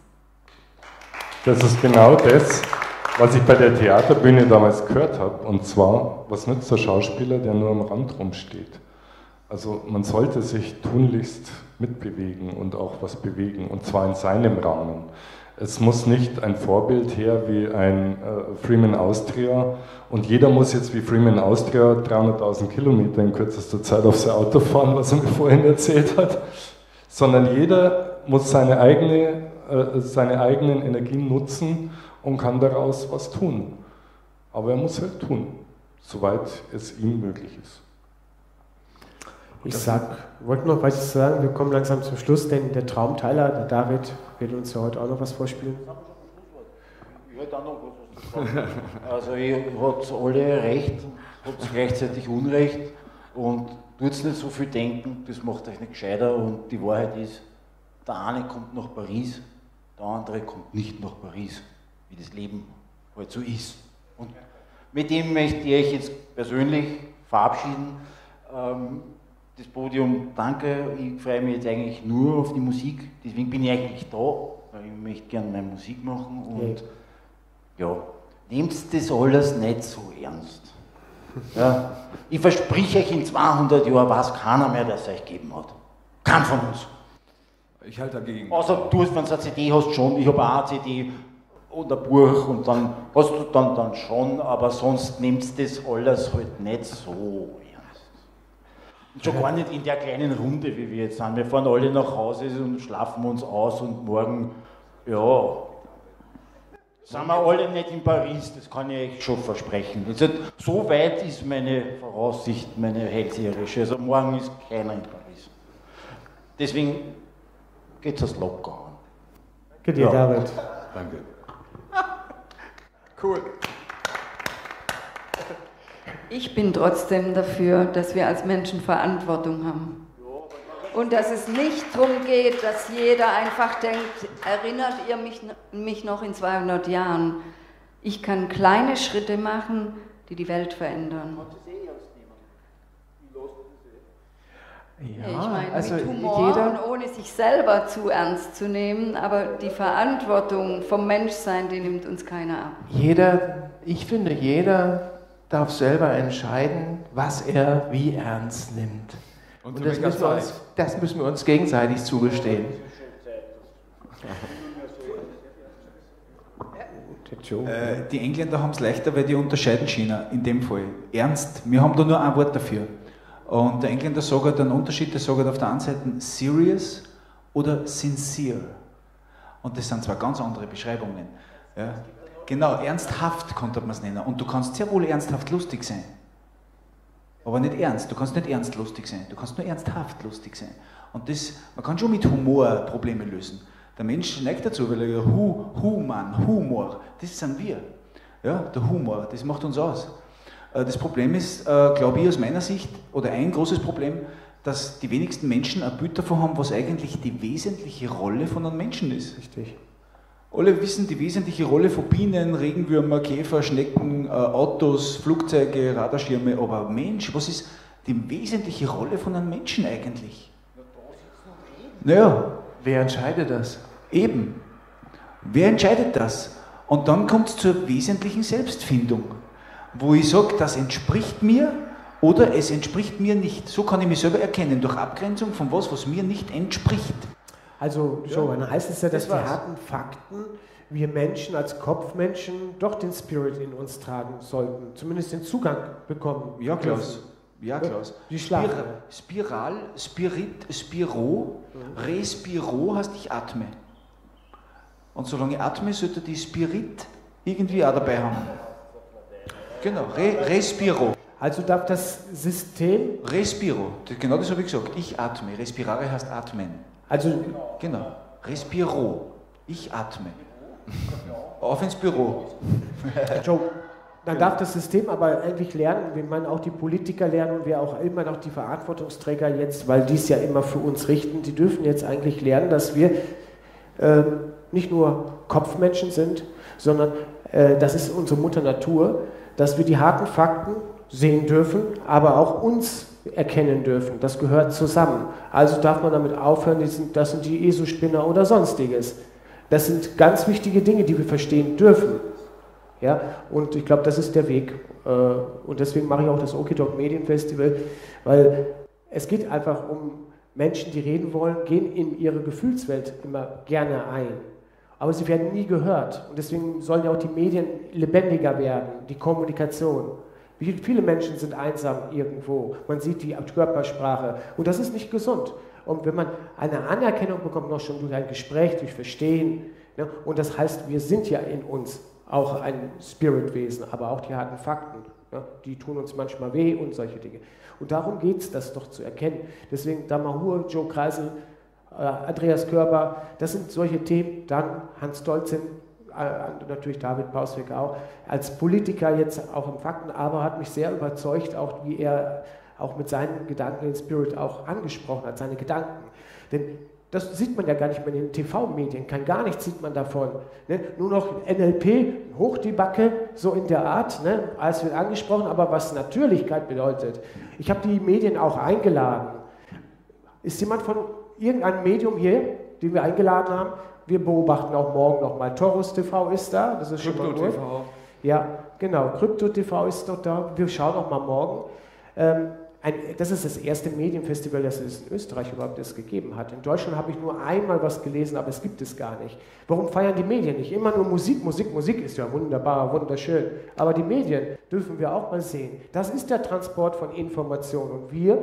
Das ist genau das, was ich bei der Theaterbühne damals gehört habe. Und zwar, was nützt der Schauspieler, der nur am Rand rumsteht? Also man sollte sich tunlichst mitbewegen und auch was bewegen, und zwar in seinem Rahmen. Es muss nicht ein Vorbild her wie ein Freeman Austria und jeder muss jetzt wie Freeman Austria 300.000 Kilometer in kürzester Zeit auf sein Auto fahren, was er mir vorhin erzählt hat, sondern jeder muss seine eigenen Energien nutzen und kann daraus was tun. Aber er muss halt tun, soweit es ihm möglich ist. Ich wollte noch was sagen, wir kommen langsam zum Schluss, denn der Traumteiler, der David, wird uns ja heute auch noch was vorspielen. Ich hätte auch noch was zu sagen. Also ihr habt alle recht, habt gleichzeitig Unrecht und tut nicht so viel denken, das macht euch nicht gescheiter und die Wahrheit ist, der eine kommt nach Paris, der andere kommt nicht nach Paris, wie das Leben halt so ist. Und mit dem möchte ich euch jetzt persönlich verabschieden. Das Podium, danke, ich freue mich jetzt eigentlich nur auf die Musik, deswegen bin ich eigentlich da, weil ich möchte gerne meine Musik machen und ja, nehmt das alles nicht so ernst. Ja, ich verspreche euch, in 200 Jahren weiß keiner mehr, der es euch gegeben hat. Kein von uns. Ich halte dagegen. Außer du, wenn du eine CD hast, schon, ich habe auch eine CD und ein Buch und dann hast du dann schon, aber sonst nehmt das alles halt nicht so ernst. Und schon gar nicht in der kleinen Runde, wie wir jetzt sind. Wir fahren alle nach Hause und schlafen uns aus und morgen, ja, sind wir alle nicht in Paris, das kann ich euch schon versprechen. Also, so weit ist meine Voraussicht, meine hellseherische. Also morgen ist keiner in Paris. Deswegen geht es locker an. Danke dir, David. Danke. Cool. Ich bin trotzdem dafür, dass wir als Menschen Verantwortung haben. Und dass es nicht darum geht, dass jeder einfach denkt, erinnert ihr mich noch in 200 Jahren? Ich kann kleine Schritte machen, die die Welt verändern. Ja, Ich meine, also mit Humor und ohne sich selber zu ernst zu nehmen, aber die Verantwortung vom Menschsein, die nimmt uns keiner ab. Ich finde, jeder darf selber entscheiden, was er wie ernst nimmt. Und das müssen wir uns gegenseitig zugestehen. Die Engländer haben es leichter, weil die unterscheiden China in dem Fall. Ernst, wir haben da nur ein Wort dafür. Und der Engländer sagt halt einen Unterschied, der sagt halt auf der einen Seite serious oder sincere. Und das sind zwei ganz andere Beschreibungen. Ja. Genau, ernsthaft könnte man es nennen. Und du kannst sehr wohl ernsthaft lustig sein. Aber nicht ernst, du kannst nicht ernst lustig sein, du kannst nur ernsthaft lustig sein. Und das, man kann schon mit Humor Probleme lösen. Der Mensch neigt dazu, weil er Humor, das sind wir. Ja, der Humor, das macht uns aus. Das Problem ist, glaube ich aus meiner Sicht, oder ein großes Problem, dass die wenigsten Menschen ein Bild davon haben, was eigentlich die wesentliche Rolle von einem Menschen ist. Richtig. Alle wissen die wesentliche Rolle von Bienen, Regenwürmer, Käfer, Schnecken, Autos, Flugzeuge, Radarschirme, aber Mensch, was ist die wesentliche Rolle von einem Menschen eigentlich? Naja, Wer entscheidet das? eben. Wer entscheidet das? Und dann kommt es zur wesentlichen Selbstfindung, wo ich sage, das entspricht mir oder es entspricht mir nicht. So kann ich mich selber erkennen, durch Abgrenzung von was mir nicht entspricht. Also, Joe, dann heißt es ja, dass die harten Fakten, wir Menschen als Kopfmenschen doch den Spirit in uns tragen sollten, zumindest den Zugang bekommen. Ja, Klaus. Ja, Klaus. Die Schlafe. Spiral, Spirit, Spiro, Respiro heißt ich atme. Und solange ich atme, sollte die Spirit irgendwie auch dabei haben. Genau, Respiro. Also darf das System... Respiro, genau das habe ich gesagt. Ich atme. Respirare heißt atmen. Also... Genau. Respiro. Ich atme. Auf ins Büro. Joe, dann darf das System aber eigentlich lernen, wie man auch die Politiker lernen und wir auch immer noch die Verantwortungsträger jetzt, weil die es ja immer für uns richten, die dürfen jetzt eigentlich lernen, dass wir nicht nur Kopfmenschen sind, sondern das ist unsere Mutter Natur, dass wir die harten Fakten sehen dürfen, aber auch uns erkennen dürfen. Das gehört zusammen. Also darf man damit aufhören, das sind die ESO-Spinner oder sonstiges. Das sind ganz wichtige Dinge, die wir verstehen dürfen. Ja? Und ich glaube, das ist der Weg. Und deswegen mache ich auch das Okidok Medienfestival, weil es geht einfach um Menschen, die reden wollen, gehen in ihre Gefühlswelt immer gerne ein. Aber sie werden nie gehört. Und deswegen sollen ja auch die Medien lebendiger werden, die Kommunikation. Wie viele Menschen sind einsam irgendwo? Man sieht die Körpersprache. Und das ist nicht gesund. Und wenn man eine Anerkennung bekommt, noch schon durch ein Gespräch, durch Verstehen, ne? Und das heißt, wir sind ja in uns auch ein Spiritwesen, aber auch die harten Fakten. Ja, die tun uns manchmal weh und solche Dinge. Und darum geht es, das doch zu erkennen. Deswegen Damahur, Joe Kreisel, Andreas Körber, das sind solche Themen. Dann Hans Dolzin, natürlich David Pausweg auch, als Politiker jetzt auch im Fakten, aber hat mich sehr überzeugt, auch wie er auch mit seinen Gedanken den Spirit auch angesprochen hat, seine Gedanken. Denn das sieht man ja gar nicht mehr in den TV-Medien, gar nichts sieht man davon. Ne? Nur noch NLP, hoch die Backe, so in der Art, ne? Alles wird angesprochen, aber was Natürlichkeit bedeutet. Ich habe die Medien auch eingeladen. Ist jemand von irgendeinem Medium hier, den wir eingeladen haben? Wir beobachten auch morgen nochmal. Torus TV ist da, das ist schon mal gut. Ja, genau, Krypto TV ist doch da. Wir schauen auch mal morgen. Das ist das erste Medienfestival, das es in Österreich überhaupt gegeben hat. In Deutschland habe ich nur einmal was gelesen, aber es gibt es gar nicht. Warum feiern die Medien nicht? Immer nur Musik, Musik, Musik ist ja wunderbar, wunderschön. Aber die Medien dürfen wir auch mal sehen. Das ist der Transport von Informationen und wir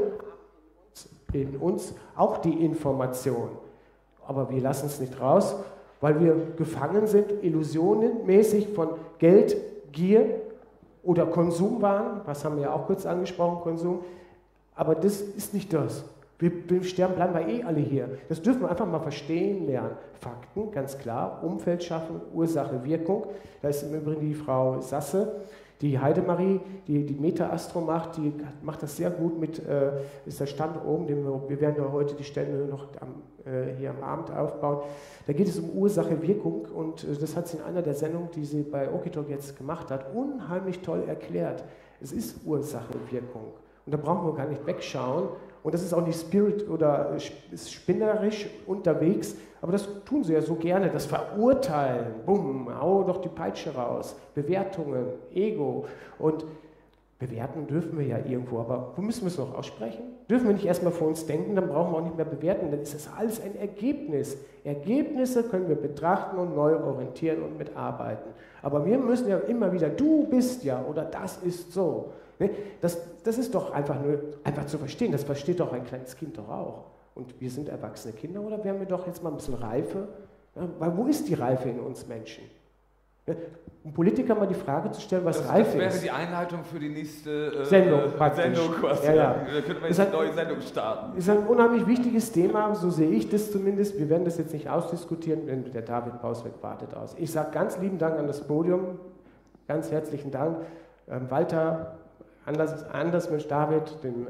in uns auch die Information. Aber wir lassen es nicht raus, weil wir gefangen sind, illusionenmäßig von Geld, Gier oder Konsumwahn, was haben wir ja auch kurz angesprochen, Konsum. Aber das ist nicht das. Wir sterben, bleiben wir alle hier. Das dürfen wir einfach mal verstehen lernen. Fakten, ganz klar, Umfeld schaffen, Ursache, Wirkung. Da ist im Übrigen die Frau Sasse, die Heidemarie, die Meta-Astro macht, die macht das sehr gut mit, ist der Stand oben, wir werden ja heute die Stände noch hier am Abend aufbauen. Da geht es um Ursache, Wirkung und das hat sie in einer der Sendungen, die sie bei Okitalk jetzt gemacht hat, unheimlich toll erklärt. Es ist Ursache, Wirkung. Und da brauchen wir gar nicht wegschauen. Und das ist auch nicht Spirit oder ist spinnerisch unterwegs, aber das tun sie ja so gerne, das Verurteilen, bumm, hau doch die Peitsche raus, Bewertungen, Ego und bewerten dürfen wir ja irgendwo, aber wo müssen wir es noch aussprechen? Dürfen wir nicht erstmal vor uns denken, dann brauchen wir auch nicht mehr bewerten, dann ist das alles ein Ergebnis. Ergebnisse können wir betrachten und neu orientieren und mitarbeiten. Aber wir müssen ja immer wieder, du bist ja oder das ist so. Das ist doch einfach zu verstehen, das versteht doch ein kleines Kind doch auch. Und wir sind erwachsene Kinder oder werden wir doch jetzt mal ein bisschen Reife? Ja, weil wo ist die Reife in uns Menschen? Ja, um Politiker mal die Frage zu stellen, was Reife ist. Das wäre die Einleitung für die nächste Sendung quasi. Ja. Da könnten wir jetzt eine neue Sendung starten. Ist ein unheimlich wichtiges Thema, so sehe ich das zumindest. Wir werden das jetzt nicht ausdiskutieren, denn der David Pausweg wartet aus. Ich sage ganz lieben Dank an das Podium, ganz herzlichen Dank. Walter, anders Mensch David, den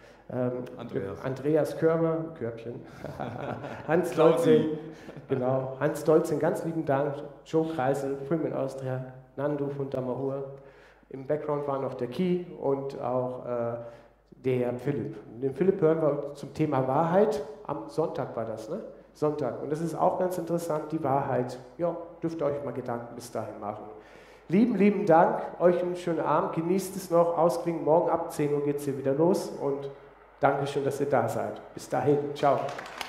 Andreas Körber, Körbchen, Hans Dolzin, genau, Hans Dolzin, ganz lieben Dank, Joe Kreisel, Film in Austria, Nandu von Damahur, im Background war noch der Key und auch der Philipp. Den Philipp hören wir zum Thema Wahrheit, am Sonntag war das, ne? Sonntag, und das ist auch ganz interessant, die Wahrheit, ja, dürft ihr euch mal Gedanken bis dahin machen. Lieben Dank, euch einen schönen Abend, genießt es noch, ausklingen, morgen ab 10 Uhr geht es hier wieder los und Dankeschön, dass ihr da seid. Bis dahin, ciao.